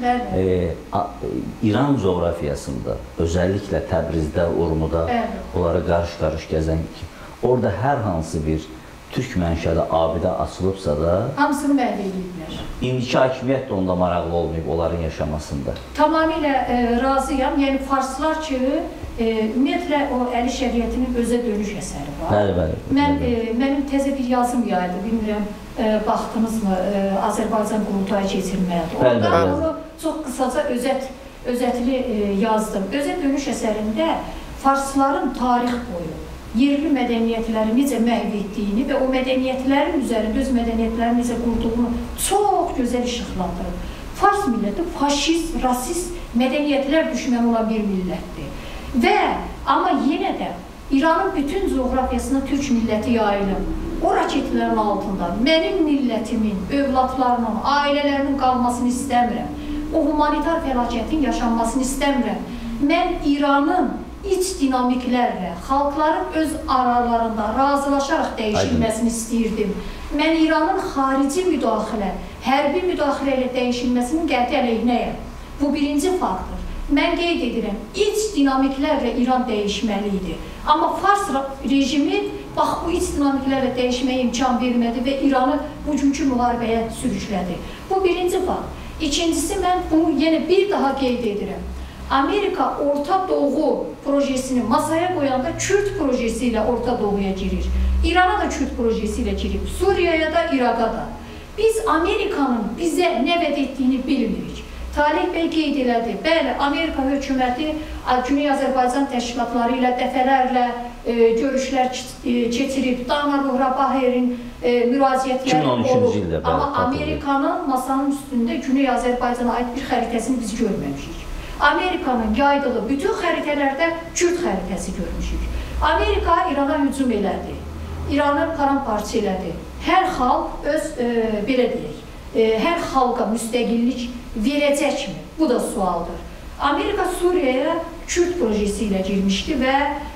İran coğrafiyasında, özəlliklə Təbrizdə, Urmuda, onları qarış-qarış gəzən ki, orada hər hansı bir Türk mənşəli abidə açılıbsa da hamısını məhv ediblər. İndiki hakimiyyət də onda maraqlı olmayıb onların yaşamasında. Tamamilə razıyam. Yəni Farslar ki, ümumiyyətlə o Əli Şəriətinin özə dönüş əsəri var. Bəli. Mənim təzə bir yazım yaydı, bilmirəm, baxdınızmı, Azərbaycan qurultayı keçirməyə. Orada onu çox qısaca özətli yazdım. Özə dönüş əsərində Farsların tarix boyu yerli mədəniyyətləri necə məhv etdiyini və o mədəniyyətlərin üzərində öz mədəniyyətlərini necə qurduğunu çox gözəl işıqlandırır. Fars milləti faşist, rasist mədəniyyətlər düşməni olan bir millətdir. Amma yenə də İranın bütün coğrafiyasına Türk milləti yayılıb. O raketlərin altında mənim millətimin, övladlarının, ailələrinin qalmasını istəmirəm. O humanitar fəlakətin yaşanmasını istəmirəm. Mən İranın iç dinamiklərlə, xalqların öz aralarında razılaşaraq dəyişilməsini istəyirdim. Mən İranın xarici müdaxilə, hərbi müdaxilə ilə dəyişilməsinin qəti əleyhinəyəm. Bu birinci faktdır. Mən qeyd edirəm, iç dinamiklərlə İran dəyişməli idi. Amma Fars rejimi bax bu iç dinamiklərlə dəyişməyə imkan vermədi və İranı bugünkü müharibəyə sürüklədi. Bu birinci fakt. İkincisi, mən bunu yenə bir daha qeyd edirəm. Amerika Orta Doğu projesini masaya qoyanda Kürt projesi ilə Orta Doğuya girir. İrana da Kürt projesi ilə girib, Suriyaya da, İraqa da. Biz Amerikanın bizə nə vəd etdiyini bilmirik. Talib bəy qeyd elədi. Bəli, Amerika hökuməti Güney Azərbaycan təşkilatları ilə dəfələrlə görüşlər keçirib, Dağlıq-Qarabahin müraciətləri olub. Amma Amerikanın masanın üstündə Güney Azərbaycana aid bir xəritəsini biz görməmişik. Amerikanın yaydığı bütün xəritələrdə Kürd xəritəsi görmüşük. Amerika İrana hücum elədi. İranı paramparça elədi. Hər xalq öz, belə deyək, hər xalqa müstəqillik verəcəkmi? Bu da sualdır. Amerika Suriyaya Kürd projesi ilə girmişdi və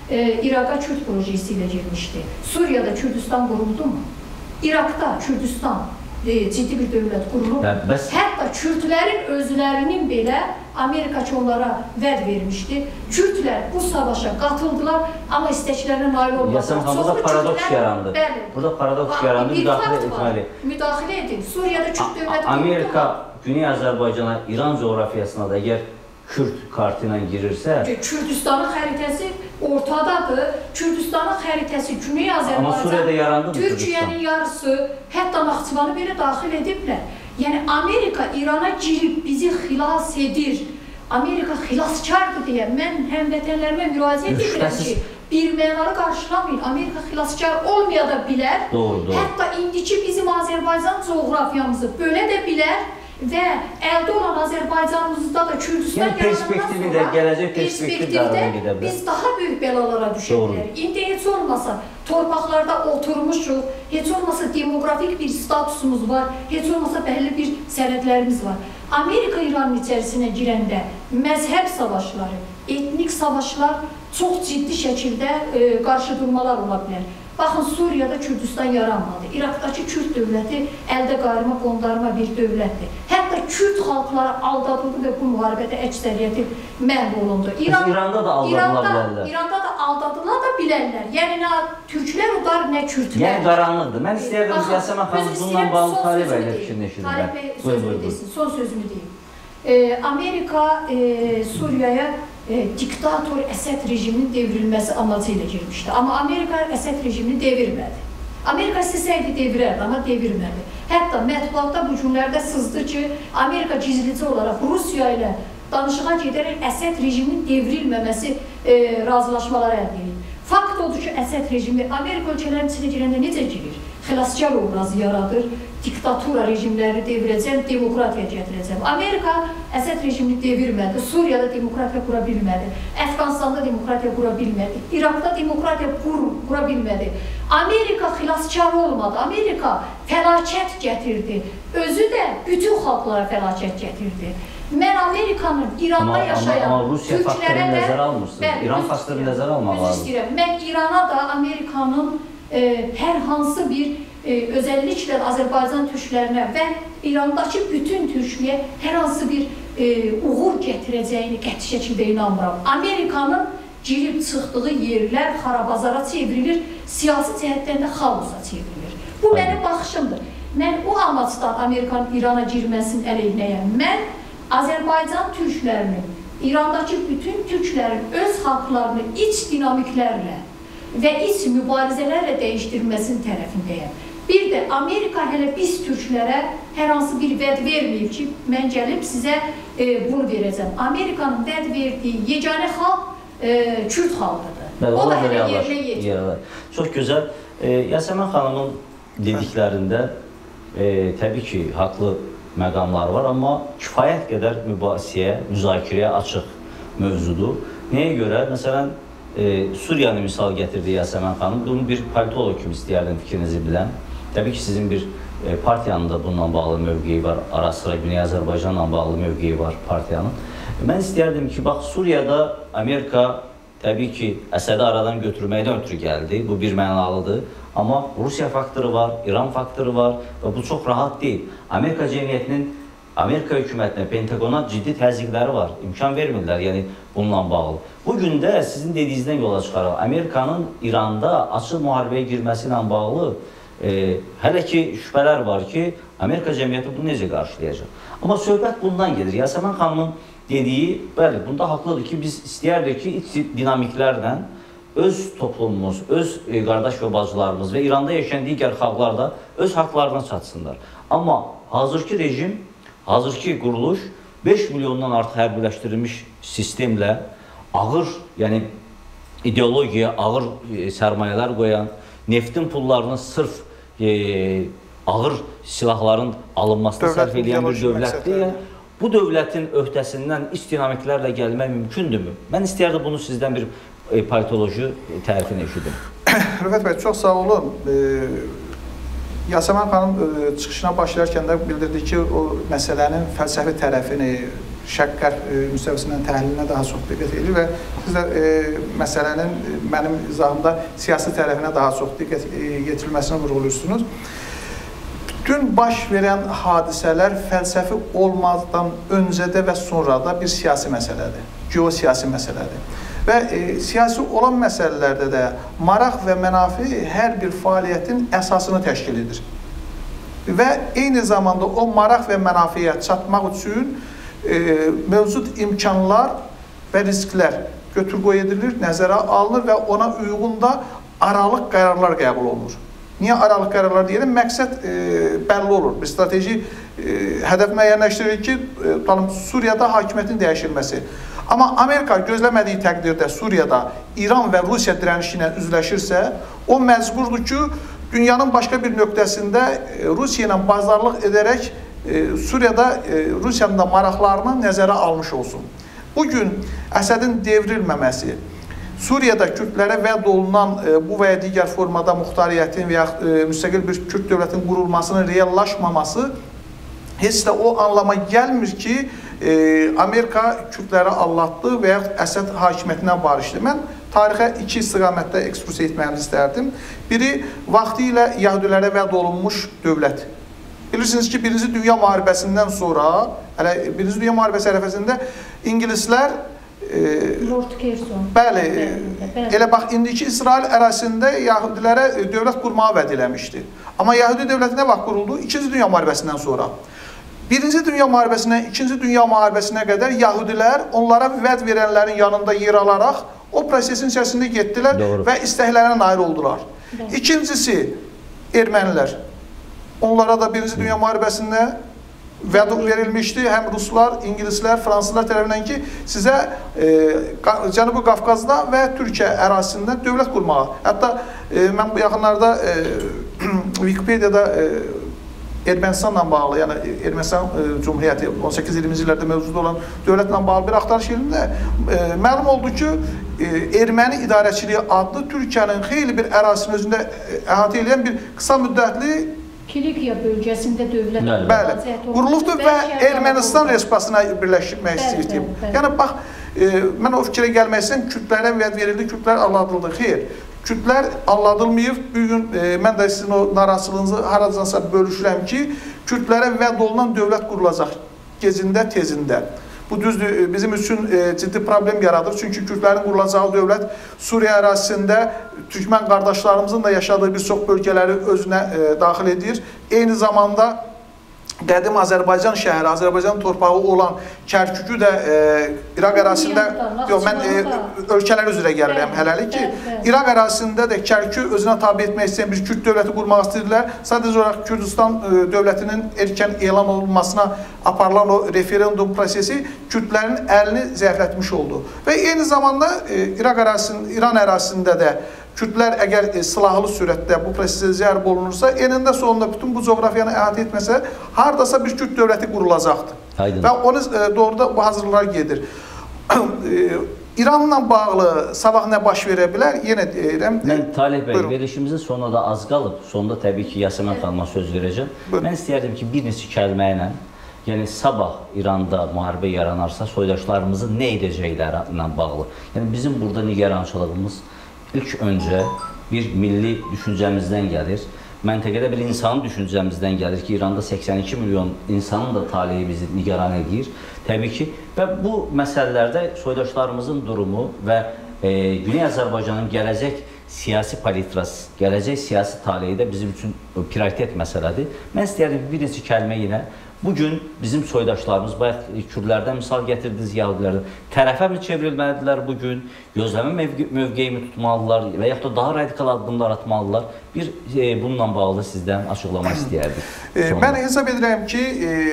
İraqa Kürd projesi ilə girmişdi. Suriyada Kürdistan quruldu mu? İraqda Kürdistan ciddi bir dövlət qurulub. Hətta Kürdlərin özlərinin belə Amerika ki onlara vəd vermişdi. Kürdlər bu savaşa qatıldılar, amma istəklərinə nail olmadılar. Burada paradoks yarandı. Burada paradoks yarandı, müdaxilə etməli. Müdaxilə edin. Suriyada Kürd dövləti Amerika Güney Azərbaycana, İran coğrafiyasına da əgər Kürd kartı ilə girirsə... Kürdistanın xəritəsi ortadadır. Kürdistanın xəritəsi Güney Azərbaycan, Türkiyənin yarısı, hətta Naxçıvanı belə daxil ediblər. Yəni, Amerika İrana girib bizi xilas edir. Amerika xilaskardır deyə mən həmvətənlərimə müraciət edirəm ki, bir mənalı qarşılamayın. Amerika xilaskar olmaya da bilər. Hətta indiki bizim Azərbaycan coğrafiyamızı bölə də bilər. Və əldə olan Azərbaycanımızda da Kürdistan gələcək perspektivdə biz daha böyük bəlalara düşə bilərik. İndi heç olmasa torpaqlarda oturmuşuq, heç olmasa demografik bir statusumuz var, heç olmasa bəlli bir sənədlərimiz var. Amerika İranın içərisinə girəndə məzhəb savaşları, etnik savaşlar çox ciddi şəkildə qarşı durmalar ola bilər. Baxın, Suriyada Kürdistan yaranmadı. İraqdakı Kürd dövləti əldə qarıma, qondarma bir dövlətdir. Hətta Kürd xalqları aldadıldı və bu müharibədə əksəriyyəti məhv olundu. İranda da aldadıla bilərlər. İranda da aldadıla da bilərlər. Yəni, nə Türklər udar, nə Kürdlər. Yəni, qaranlıqdır. Mən istəyərdim, Yasemin xanım, bununla bağlı Talib bəylə fikrini eşidim. Talib bəy sözünü desin, son sözümü deyim. Amerika Suriyaya diktator Əsəd rejiminin devrilməsi amacı ilə girmişdi. Amma Amerika Əsəd rejimini devirmədi. Amerika istəsəydi devirərdi, amma devirmədi. Hətta mətbuatda bu günlərdə sızdı ki, Amerika gizlici olaraq Rusiya ilə danışığa gedərək Əsəd rejiminin devrilməməsi razılaşmaları əldə edir. Fakt odur ki, Əsəd rejimi Amerika ölkələrinin içinə girəndə necə girir? Xilaskar obrazı yaradır, diktatura rejimlərini devirəcəm, demokratiya gətirəcəm. Amerika Əsəd rejimini devirmədi, Suriyada demokratiya qura bilmədi, Əfqanistanda demokratiya qura bilmədi, İraqda demokratiya qura bilmədi. Amerika xilaskar olmadı, Amerika fəlakət gətirdi, özü də bütün xalqlara fəlakət gətirdi. Mən Amerikanın İranda yaşayan Türklərə də... İran faktorunu nəzərə almaq lazım. Mən İrana da Amerikanın hər hansı bir özəlliklə Azərbaycan türklərinə və İrandakı bütün türkliyə hər hansı bir uğur gətirəcəyini qəti şəkildə inanmıram. Amerikanın girib çıxdığı yerlər xarabazara çevrilir, siyasi cəhətdən də xaosa çevrilir. Bu mənim baxışımdır. Mən o amacdan Amerikanın İrana girməsinin əleyhinəyəm. Mən Azərbaycan türklərinin, İrandakı bütün türklərin öz xalqlarını iç dinamiklərlə və iç mübarizələrlə dəyişdirilməsinin tərəfindəyəm. Bir də Amerika hələ biz türklərə hər hansı bir vəd verməyib ki, mən gəlib sizə bunu verəcəm. Amerikanın vəd verdiyi yeganə xalq Kürd xalqıdır. O da hələ yerinə yetirir. Çox gözəl. Yasemin xanımın dediklərində təbii ki, haqlı məqamları var, amma kifayət qədər mübahisəyə, müzakirəyə açıq mövzudur. Nəyə görə? Məsələn, Suriyanı misal gətirdi Yasemin xanım. Bunu bir politolog kimi istəyərdim fikrinizi bilən. Təbii ki, sizin bir partiyanın da bununla bağlı mövqeyi var. Ara sıra Güney Azərbaycanla bağlı mövqeyi var partiyanın. Mən istəyərdim ki, bax, Suriyada Amerika təbii ki, Əsədi aradan götürməkdən ötürü gəldi. Bu bir mənalıdır. Amma Rusiya faktoru var, İran faktoru var və bu çox rahat deyil. Amerika cəmiyyətinin, Amerika hökumətinə, Pentagona ciddi təzyiqləri var. İmkan vermirlər, yəni bununla bağlı. Bugün də sizin dediyinizdən yola çıxaraq, Amerikanın İranda açıq müharibəyə girməsi ilə bağlı hələ ki şübhələr var ki, Amerika cəmiyyəti bunu necə qarşılayacaq. Amma söhbət bundan gedir. Yasemin xanımın dediyi, bəli, bunda haqlıdır ki, biz istəyərdik ki, iç dinamiklərlə öz toplumumuz, öz qardaş və bacılarımız və İranda yaşayan digər xalqlar da öz haqlarına çatsınlar. Amma hazırki rejim, hazırki quruluş 5 milyondan artıq hərbiləşdirilmiş sistemlə ağır, yəni ideologiyaya ağır sərmayələr qoyan, neftin pullarını sırf ağır silahların alınmasına sərf edən bir dövlətdir. Bu dövlətin öhdəsindən istinamiklərlə gəlmək mümkündürmü? Mən istəyərdim bunu sizdən bir politoloji tərifini eşidim. Rüfət bəy, çox sağ olun. Yasemin xanım çıxışına başlayarkən də bildirdi ki, o məsələnin fəlsəfi tərəfini, şərq-qərb müstəvisindən təhlilinə daha çox diqqət edir və siz də məsələnin mənim izahımda siyasi tərəfinə daha çox diqqət yetirilməsini vurğulayırsınız. Bütün baş verən hadisələr fəlsəfi olmadan öncədə və sonrada bir siyasi məsələdir, geosiyasi məsələdir. Və siyasi olan məsələlərdə də maraq və mənafi hər bir fəaliyyətin əsasını təşkil edir. Və eyni zamanda o maraq və mənafiyə çatmaq üçün mövcud imkanlar və risklər götür-qoy edilir, nəzərə alınır və ona uyğun da aralıq qərarlar qəbul olunur. Niyə aralıq qərarlar deyirəm? Məqsəd bəlli olur. Bir strateji hədəf müəyyənləşdirir ki, Suriyada hakimiyyətin dəyişilməsi. Amma Amerika gözləmədiyi təqdirdə Suriyada İran və Rusiya dirənişi ilə üzləşirsə, o məcburdur ki, dünyanın başqa bir nöqtəsində Rusiya ilə bazarlıq edərək Suriyada Rusiyanın da maraqlarını nəzərə almış olsun. Bugün Əsədin devrilməməsi, Suriyada Kürdlərə vəd olunan bu və ya digər formada muxtariyyətin və ya müstəqil bir Kürd dövlətinin qurulmasının reallaşmaması heç də o anlama gəlmir ki, Amerika Kürdləri allatdı və ya Əsəd hakimiyyətindən barışdı. Mən tarixə iki istiqamətdə ekskursiya etməyimizi istərdim. Biri, vaxtı ilə Yahudilərə vəd olunmuş dövlət. Bilirsiniz ki, Birinci Dünya Müharibəsindən sonra, Birinci Dünya Müharibəsi ərəfəsində İngilislər Lord Curzon. Bəli, elə bax, indiki İsrail ərazisində Yahudilərə dövlət qurmağı vəd eləmişdi. Amma Yahudi dövləti nə vaxt quruldu? İkinci Dünya Müharibəsindən sonra. Birinci Dünya Müharibəsindən İkinci Dünya Müharibəsinə qədər Yahudilər onlara vəd verənlərin yanında yer alaraq o prosesin içərisində getdilər və istəklərinə nail oldular. İkincisi, ermənilər. Onlara da Birinci Dünya Müharibəsində vəd verilmişdi. Həm Ruslar, İngilislər, Fransızlar tərəfindən ki, sizə Cənubi Qafqazda və Türkiyə ərazisində dövlət qurmağa. Hətta mən bu yaxınlarda Wikipediyada Ermənistanla bağlı, yəni Ermənistan Cumhuriyyəti 18-20-ci illərdə mövcud olan dövlətlə bağlı bir axtarış elində məlum oldu ki, erməni idarəçiliyi adlı Türkiyənin xeyli bir ərazisini özündə əhatə edən bir qısa müddətli Kilikiya bölgəsində dövlət qurulubdur və Ermənistan Respublikasına birləşdirmək istəyirdim. Yəni, bax, mən o fikrə gəlmək istəyirəm, Kürdlərə vəd verildi, Kürdlər alladıldı. Xeyr, Kürdlər alladılmayıb. Bugün mən də sizin o narazılığınızı haracansa bölüşürəm ki, Kürdlərə vəd olunan dövlət qurulacaq gezində, tezində. Bu düzdür, bizim üçün ciddi problem yaradır. Çünki Kürdlərin qurulacağı dövlət Suriya ərazisində Türkmən qardaşlarımızın da yaşadığı bir çox bölgələri özünə daxil edir. Eyni zamanda qədim Azərbaycan şəhəri, Azərbaycan torpağı olan Kərkükü də İraq ərazisində, yox, mən ölkələr üzrə gəlirəm hələlik ki, İraq ərazisində də Kərkü özünə tabi etmək istəyən bir Kürd dövləti qurmaq istəyirlər. Sadəcə olaraq Kürdistan dövlətinin erkən elan olunmasına aparılan o referendum prosesi Kürdlərin əlini zəiflətmiş oldu. Və eyni zamanda İran ərazisində də Kürdlər əgər silahlı sürətdə bu prosesə zərb olunursa, enində sonunda bütün bu coğrafiyanı əhatə etməsə, haradasa bir Kürd dövləti qurulacaqdır. Və onu doğruda bu hazırlıqlar gedir. İranla bağlı sabah nə baş verə bilər? Yenə deyirəm. Mən Talih bəy, verilişimizin sonuna da az qalıb. Sonunda təbii ki, Yasemin xanıma söz verəcəm. Mən istəyərdim ki, bir neçə kəlmə ilə, yəni sabah İranda müharibə yaranarsa, soydaşlarımızın nə edəcəklərlə bağlı. Yəni bizim burada nigarançılığımız İlk öncə bir milli düşüncəmizdən gəlir, məntəqədə bir insanın düşüncəmizdən gəlir ki, İranda 82 milyon insanın da taleyi bizi nigaran edir. Təbii ki, və bu məsələlərdə soydaşlarımızın durumu və Güney Azərbaycanın gələcək siyasi palitrası, gələcək siyasi taleyi də bizim üçün prioritet məsələdir. Mən istəyərdim bir neçə kəlmə ilə Bugün bizim soydaşlarımız, bayaq Kürdlərdən misal gətirdiniz, Yahudilərdən, tərəfə mi çevrilməlidirlər bugün, gözləmə mövqeyimi tutmalıdırlar və yaxud da daha radikal addımlar atmalıdırlar? Bununla bağlı sizdən açıqlamaq istəyərdik. Mən hesab edirəm ki,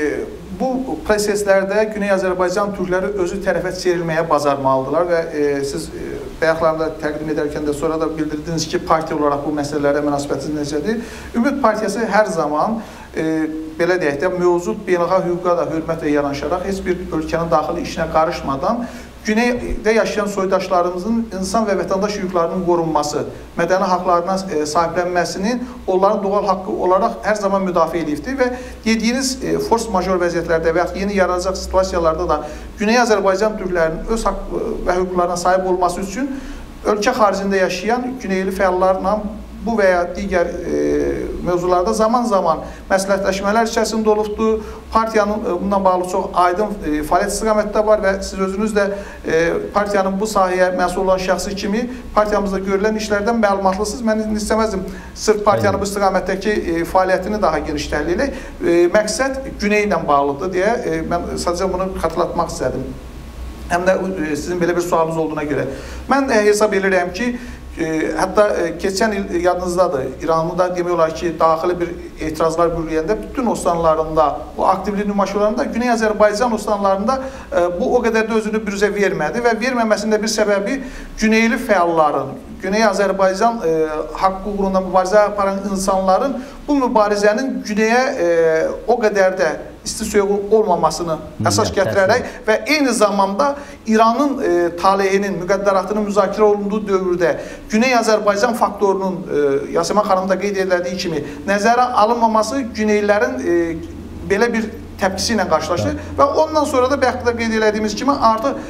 bu proseslərdə Güney Azərbaycan türkləri özü tərəfə çevrilməyə bacarmalıdırlar və siz bayaqlarında təqdim edərkən də sonra da bildirdiniz ki, partiya olaraq bu məsələlərə münasibətiniz necədir? Ümid Partiyası hər zaman belə deyək də, mövcud beynəlxalq hüquqa da hörmətlə yanaşaraq, heç bir ölkənin daxili işinə qarışmadan Güneydə yaşayan soydaşlarımızın insan və vətəndaş hüquqlarının qorunması, mədəni haqlarına sahiblənməsinin onların doğal haqqı olaraq hər zaman müdafiə edilibdir və dediyiniz force major vəziyyətlərdə və yaxud yeni yaranacaq situasiyalarda da Güney Azərbaycan türklərinin öz haqq və hüquqlarına sahib olması üçün ölkə xaricində yaşayan Güneyli fəallarla bu və ya digər mövzularda zaman-zaman məsləhətləşmələr içərisində olubdur. Partiyanın bununla bağlı çox aydın fəaliyyət istiqamətdə var və siz özünüz də partiyanın bu sahəyə məsul olan şəxsi kimi partiyamızda görülən işlərdən məlumatlısınız. Mən istəməzdim sırf partiyanın bu istiqamətdəki fəaliyyətini daha geniş təhlil edək. Məqsəd Güney ilə bağlıdır deyə mən sadəcə bunu xatırlatmaq istədim. Həm də sizin belə bir sualınız olduğuna görə. Mən hesab edirəm ki, hətta keçən il yadınızdadır, İranlıda demək olar ki, daxili bir etirazlar bürüyəndə bütün ostanlarında, bu aktivlik nümayişlərində, Güney Azərbaycan ostanlarında bu o qədər də özünü bürüzə vermədi və verməməsində bir səbəbi Güneyli fəalların, Güney Azərbaycan haqqı uğrunda mübarizə aparan insanların bu mübarizənin Güneyə o qədər də isti-soyuğu olmamasını əsas gətirərək və eyni zamanda İranın taleyinin, müqəddəratının müzakirə olunduğu dövrdə Güney Azərbaycan faktorunun, Yasemin xanım da qeyd edilədiyi kimi, nəzərə alınmaması Güneylilərin belə bir təpkisi ilə qarşılaşdı və ondan sonra da bayaq da qeyd edildiyimiz kimi artıq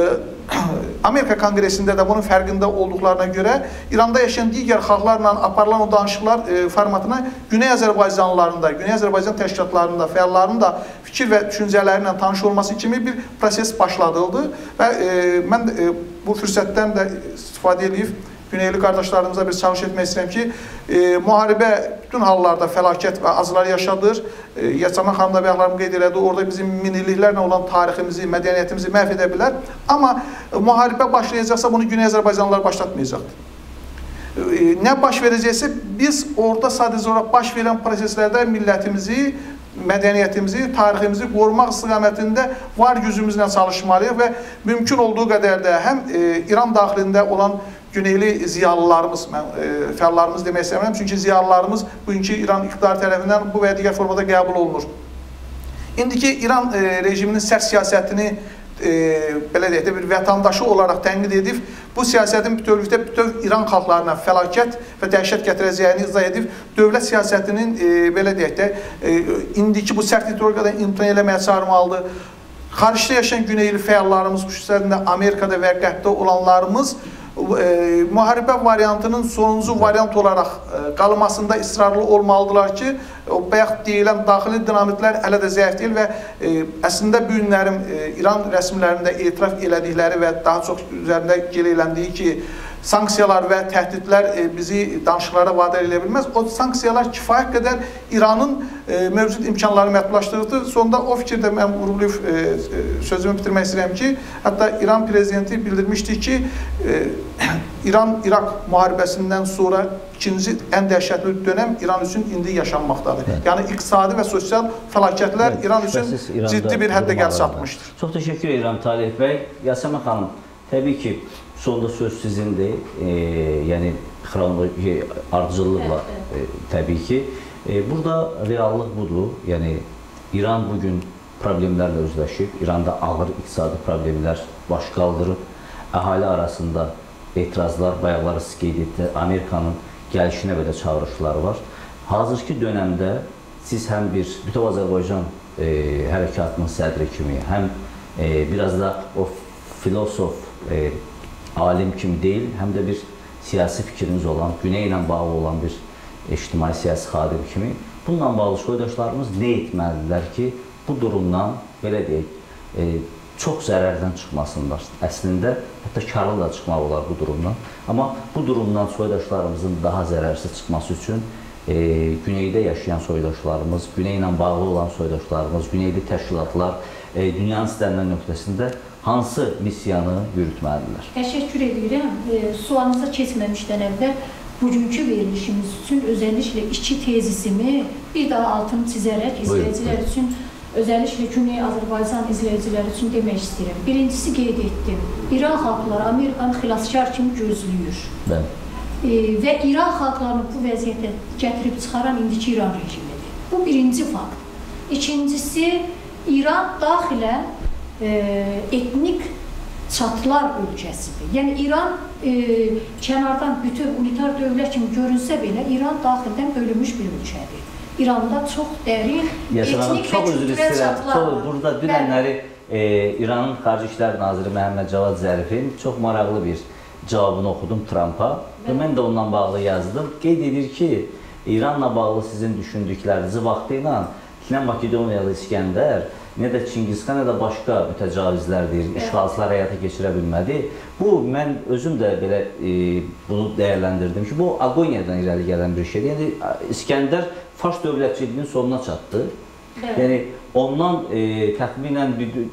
Amerika Konqresində də bunun fərqində olduqlarına görə İranda yaşayan digər xalqlarla aparılan o danışıqlar formatına Güney Azərbaycanlılarında, Güney Azərbaycan təşkilatlarında, fəallarının da fikir və düşüncələrlə tanış olması kimi bir proses başladıldı və mən bu fürsətdən də istifadə edib Güneyli qardaşlarımıza bir çağırış etmək istəyirəm ki, müharibə bütün hallarda fəlakət və acılar yaşadır. Yasemin xanım da bayaqlarımı qeyd elədi, orada bizim minilliklərlə olan tariximizi, mədəniyyətimizi məhv edə bilər. Amma müharibə başlayacaqsa bunu Güney Azərbaycanlılar başlatmayacaqdır. Nə baş verəcəksə, biz orada sadəcə olaraq baş verən proseslərdə millətimizi, mədəniyyətimizi, tariximizi qorumaq istiqamətində var gücümüzlə çalışmalıyıq və mümkün olduğu qədər də həm İran daxilində olan Güneyli ziyalılarımız, fəallarımız demək istəmirəm, çünki ziyalılarımız bugünkü İran iqtidarı tərəfindən bu və ya digər formada qəbul olunur. İndiki İran rejiminin sərt siyasətini belə deyək də bir vətəndaşı olaraq tənqid edib, bu siyasətin bütövlükdə bütöv İran xalqlarına fəlakət və dəhşət gətirəcəyini izah edib, dövlət siyasətinin belə deyək də indiki bu sərt ideologiyadan imtina eləməyə çağırmalıdır. Xaricdə yaşayan Güneyli fəallarımız, xüsusilə Amerikada və qərbdə olanlarımız müharibə variantının sonuncu variant olaraq qalmasında israrlı olmalıdırlar ki, bayaq deyilən daxili dinamitlər hələ də zəif deyil və əslində bu günlərin İran rəsmilərində etiraf elədikləri və daha çox üzərində qeyləndiyi ki, sanksiyalar və təhdidlər bizi danışıqlara vadar edə bilməz. O sanksiyalar kifayət qədər İranın mövcud imkanlarını məhdudlaşdırdı. Sonunda o fikirdə mən vurğulayıb sözümü bitirmək istəyirəm ki, hətta İran prezidenti bildirmişdi ki, İran-İraq müharibəsindən sonra ikinci ən dəhşətli dönəm İran üçün indi yaşanmaqdadır. Yəni iqtisadi və sosial fəlakətlər İran üçün ciddi bir həddə gəl çatmışdır. Çox təşəkkür edirəm Talih bəy. Yasemin xanım, təbii ki, sonda söz sizindir, yəni xronoloji ardıcıllıqla təbii ki. Burada reallıq budur, yəni İran bugün problemlərlə üzləşib, İranda ağır iqtisadi problemlər baş qaldırıb, əhali arasında etirazlar, bayaqları siz qeyd etdilər, Amerikanın gəlişinə belə çağırışları var. Hazırki dönəmdə siz həm bir Bütöv Azərbaycan hərəkatının sədri kimi, həm biraz da o filosof, alim kimi deyil, həm də bir siyasi fikriniz olan, Güney ilə bağlı olan bir ictimai siyasi xadim kimi bununla bağlı soydaşlarımız nə etməlidirlər ki, bu durumdan, belə deyək, çox zərərdən çıxmasınlar. Əslində, hətta karlı da çıxmaq olar bu durumdan. Amma bu durumdan soydaşlarımızın daha zərərsiz çıxması üçün güneydə yaşayan soydaşlarımız, güneylə bağlı olan soydaşlarımız, güneyli təşkilatlar dünyanın istənilən nöqtəsində hansı missiyanı yürütməlidirlər? Təşəkkür edirəm. Sualınıza keçməmişdən əvvəl bugünkü verilişimiz üçün özəlliklə 2 tezisimi bir daha altını çizərək izləyicilər üçün, özəlliklə Güney Azərbaycan izləyicilər üçün demək istəyirəm. Birincisi qeyd etdim. İran xalqları Amerikanı xilaskar kimi gözləyir. Və İran xalqlarını bu vəziyyətə gətirib çıxaran indiki İran rejimidir. Bu birinci fakt. İkincisi, İran daxilən etnik çatılar ölkəsidir. Yəni İran kənardan bütün unitar dövlət kimi görünsə belə, İran daxildən bölünmüş bir ölkədir. İranda çox dərin etnik və kültürel çatılar var. Burada dünənləri İranın Xarici İşlər Naziri Məhəmməd Cavad Zərifin çox maraqlı bir cavabını oxudum Trumpa və mən də ondan bağlı yazdım. Qeyd edir ki, İranla bağlı sizin düşündüklərinizi vaxtı ilə nə Makedoniyalı İskəndər, nə də Çingizxan, nə də başqa mütəcavizlərdir, işğalçılar həyata keçirə bilmədi. Bu, mən özüm də belə bunu dəyərləndirdim ki, bu Agoniyadan irəli gələn bir şeydir. Yəni, İskəndər Fars dövlətçiliyinin sonuna çatdı. Yəni, ondan təxminən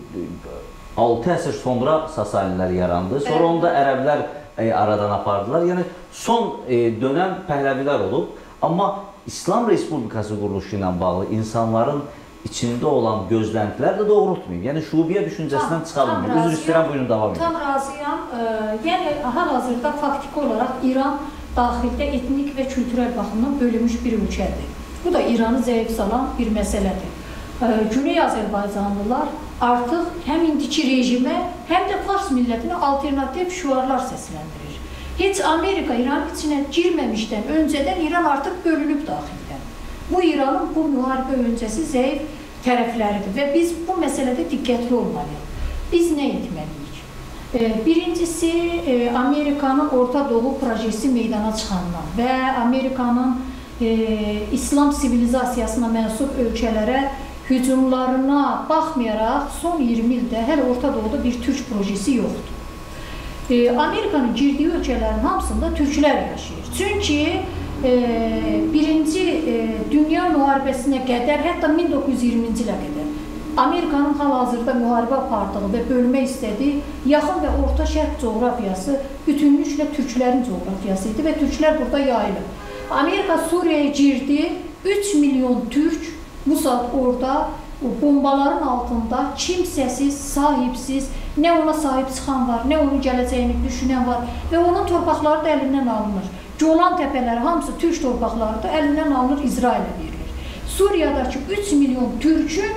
6 əsr sonra Sasanilər yarandı. Sonra onu da ərəblər aradan apardılar. Yəni, son dönəm Pəhləvilər olub. Amma İslam Respublikası quruluşu ilə bağlı insanların içində olan gözləntilər də doğrultmayıb. Yəni, şubiyyə düşüncəsindən çıxarılmıyor. Üzr istəyirəm, buyurun, davam edin. Tam razıyam. Yəni, hal-hazırda faktiki olaraq İran daxildə etnik və kültürel baxımdan bölünmüş bir ölkədir. Bu da İranı zəif salan bir məsələdir. Güney Azərbaycanlılar artıq həm indiki rejimə, həm də Fars millətinə alternativ şüarlar səsləndirir. Heç Amerika İranın içinə girməmişdən öncədən İran artıq bölünüb daxildən. Bu İranın bu müharibə öncəsi zəif tərəfləridir və biz bu məsələdə diqqətli olmalıyıq. Biz nə etməliyik? Birincisi, Amerikanın Orta Doğu projesi meydana çıxandan və Amerikanın İslam sivilizasiyasına mənsub ölkələrə hücumlarına baxmayaraq son 20 ildə hələ Orta Doğuda bir türk projesi yoxdur. Amerikanın girdiyi ölkələrin hamısında türklər yaşayır. Çünki birinci dünya müharibəsinə qədər, hətta 1920-ci ilə qədər Amerikanın hal-hazırda müharibə apardığı və bölmək istədiyi yaxın və orta şərq coğrafiyası bütünlüklə türklərin coğrafiyası idi və türklər burada yayılır. Amerika Suriyaya girdi, 3 milyon türk bu saat orada bombaların altında kimsəsiz, sahibsiz, nə ona sahib çıxan var, nə onun gələcəyini düşünən var və onun torpaqları da əlindən alınır. Golan təpələri hamısı türk torpaqları da əlindən alınır, İsrailə verilir. Suriyadakı 3 milyon türkün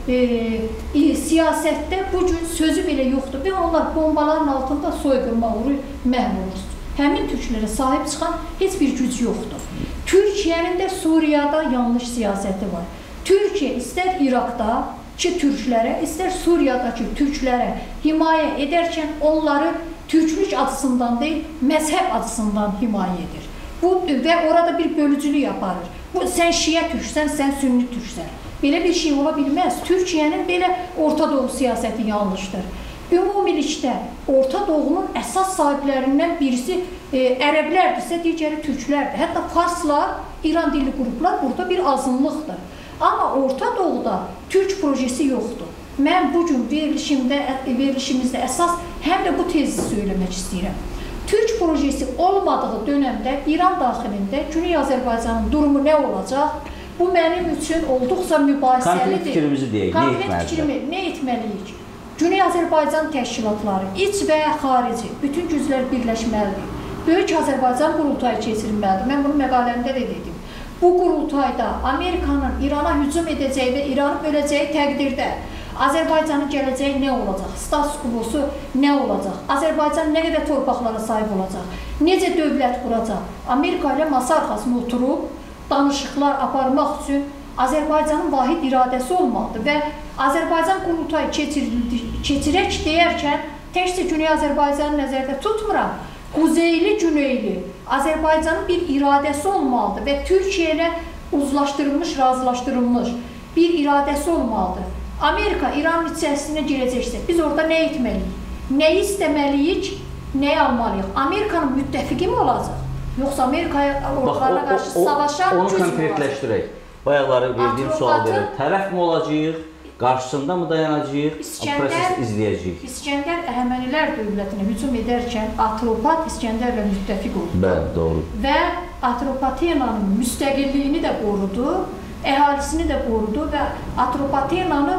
siyasətdə bu gün sözü belə yoxdur və onlar bombaların altında soyqırma uğrayır, məhv olur. Həmin türklərə sahib çıxan heç bir güc yoxdur. Türkiyənin də Suriyada yanlış siyasəti var. Türkiyə istər İraqdakı türklərə, istər Suriyadakı türklərə himayə edərkən onları türklük açısından deyil, məzhəb açısından himayə edir. Və orada bir bölücülük aparır. Sən şiə türksən, sən sünni türksən. Belə bir şey ola bilməz. Türkiyənin belə Orta Doğu siyasəti yanlışdır. Ümumilikdə Orta Doğunun əsas sahiblərindən birisi ərəblərdirsə, digəri türklərdir. Hətta farslar, İran dilli qruplar burada bir azınlıqdır. Amma Orta Doğuda türk projesi yoxdur. Mən bugün verilişimizdə əsas həm də bu tezi söyləmək istəyirəm. Türk projesi olmadığı dönəmdə İran daxilində Güney Azərbaycanın durumu nə olacaq? Bu mənim üçün olduqca mübahisəlidir. Konkret fikrimizi deyək, nə etməliyik? Güney Azərbaycan təşkilatları, iç və xarici, bütün güclər birləşməlidir. Böyük Azərbaycan qurultayı keçirilməlidir. Mən bunu məqaləmdə də dedim. Bu qurultayda Amerikanın İrana hücum edəcəyi və İranı böləcəyi təqdirdə Azərbaycanın gələcəyi nə olacaq? Status quosu nə olacaq? Azərbaycan nə qədər torpaqlara sahib olacaq? Necə dövlət quracaq? Amerika ilə masa arxasına oturub danışıqlar aparmaq üçün Azərbaycanın vahid iradəsi olmalıdır və Azərbaycan qurultayı keçirək deyərkən təkcə Güney Azərbaycanı nəzərdə tutmuram. Quzeyli, güneyli Azərbaycanın bir iradəsi olmalıdır və Türkiyə ilə uzlaşdırılmış, razılaşdırılmış bir iradəsi olmalıdır. Amerika İranın içərisinə girəcəksə, biz orada nə etməliyik? Nəyi istəməliyik, nəyi almalıyıq? Amerikanın müttəfiqi mi olacaq? Yoxsa Amerika ordularına qarşı savaşan onu güc mü olacaq? konkretləşdirək. Bayaqları verdiyim sual Atropatın- verir. Tərəf mi olacağıq? Qarşısında mı dayanacağıq? Prosesi izləyəcəyik. İskəndər Əhəmənilər dövlətinə hücum edərkən Atropat İskəndərlə müttəfiq oldu. Bəli, doğru. Və Atropatenanın müstəqilliyini də qorudu, əhalisini də qorudu və Atropatenanı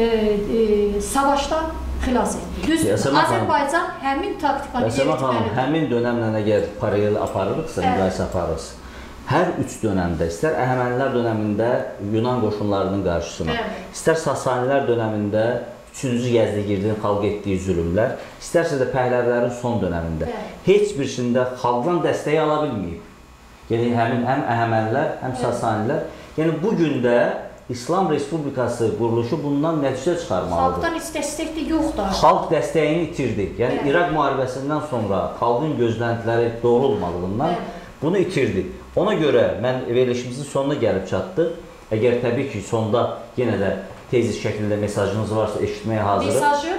savaşdan xilas etdi. Düz, Yasemin xanım- Azərbaycan həmin taktikanı Yasemin xanım, yeritməlidir. həmin dönəmlə əgər paralel aparırıqsa, müqayisə aparırız. Hər üç dönəmdə, istər Əhəmənilər dönəmində Yunan qoşunlarının qarşısına, istər Sasanilər dövründə 3-cü Yəzdigirdin xalq etdiyi zülmlər, istərsə də Pəhləvilərin son dönəmində heç birisində xalqdan dəstəyi ala bilməyib. Yəni həm Əhəmənilər, həm Sasanilər. Yəni bu gün də İslam Respublikası quruluşu bundan nəticə çıxarmalıdır. Xalqdan dəstək də yoxdur. Xalq dəstəyini itirdi. Yəni İraq müharibəsindən sonra xalqın gözləntiləri doğru olmadığından bunu itirdi. Ona görə mən verilişimizin sonuna gəlib çatdıq. Əgər təbii ki, sonda yenə də tez şəkildə mesajınız varsa eşitməyə hazırıq. Mesajı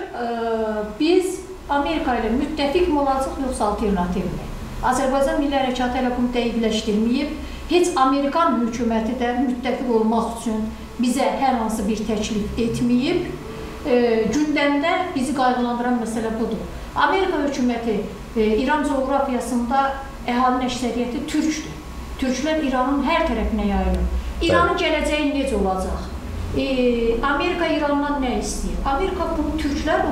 biz Amerika ilə müttəfiq mi olacaq, yoxsa alternativmi? Azərbaycan Milli Hərəkatı ilə bunu dəqiqləşdirməyib. Heç Amerikan hökuməti də müttəfiq olmaq üçün bizə hər hansı bir təklif etməyib. Gündəmdə bizi qayğılandıran məsələ budur. Amerika hökuməti İran coğrafiyasında əhalinin əksəriyyəti türkdür. Türklər İranın hər tərəfinə yayılır. İranın gələcəyi necə olacaq? Amerika İrandan nə istəyir? Amerika bunu türklər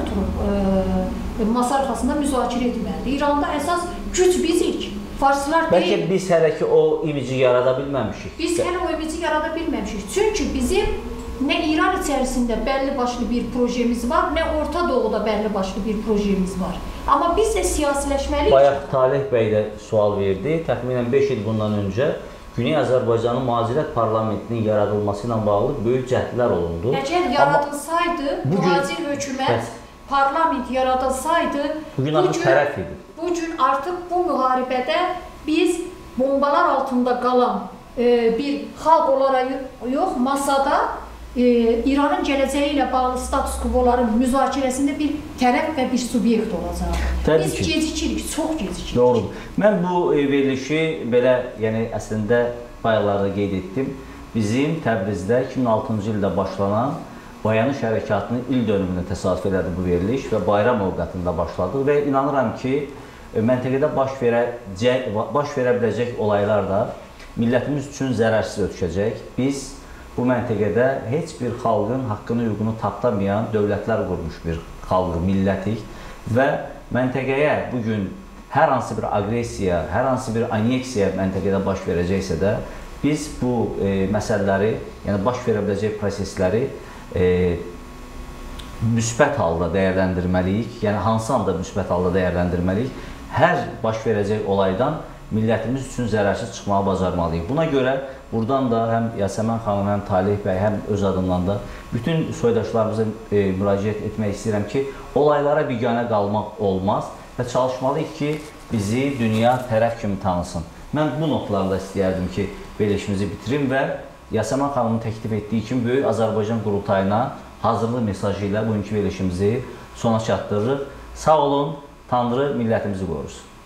oturub masa arxasında müzakirə etməlidir. İranda əsas güc bizik. Farslar deyil. Bəlkə biz hələ ki o imici yarada bilməmişik. Biz hələ o imici yarada bilməmişik. Çünki bizim nə İran içərisində bəlli başlı bir projemiz var, nə Orta Doğuda bəlli başlı bir projemiz var. Amma biz də siyasiləşməliyik. Bayaq Talih bəy də sual verdi. Təxminən 5 il bundan öncə Güney Azərbaycanın mühacirət parlamentinin yaradılması ilə bağlı böyük cəhdlər olundu. Əgər yaradılsaydı, mühacir hökumət, parlament yaradılsaydı, bugün artıq tərəf idi. Bugün artıq bu müharibədə biz bombalar altında qalan bir xalq olaraq yox, masada İranın gələcəyi ilə bağlı status quoların müzakirəsində bir tərəf və bir subyekt olacaq. Biz gecikirik, çox gecikirik. Doğrudur. Mən bu verilişi belə, yəni əslində bayaqlarda qeyd etdim. Bizim Təbrizdə 2006-cı ildə başlanan Bayanış Hərəkatının il dönümünə təsadüf elədi bu veriliş və bayram ovqatında başladıq və inanıram ki, məntəqədə baş verə biləcək olaylar da millətimiz üçün zərərsiz ötüşəcək. Biz bu məntəqədə heç bir xalqın haqqını, hüququnu tapdamayan dövlətlər qurmuş bir xalqı, millətik və məntəqəyə bugün hər hansı bir agresiya, hər hansı bir anneksiya məntəqədə baş verəcəksə də biz bu məsələləri, yəni baş verə biləcək prosesləri müsbət halda dəyərləndirməliyik, yəni hansı anda müsbət halda dəyərləndirməliyik. Hər baş verəcək olaydan millətimiz üçün zərərsiz çıxmağı bacarmalıyıq. Buna görə buradan da həm Yasemin xanım, həm Talih bəy, həm öz adımdan da bütün soydaşlarımıza müraciət etmək istəyirəm ki, olaylara biganə qalmaq olmaz və çalışmalıyıq ki, bizi dünya tərəf kimi tanısın. Mən bu notlarda istəyərdim ki, verilişimizi bitirim və Yasemin xanımın təklif etdiyi kimi Böyük Azərbaycan Qurultayına hazırlıq mesajı ilə bugünkü verilişimizi sona çatdırırıq. Sağ olun, Tanrı millətimizi qorusun.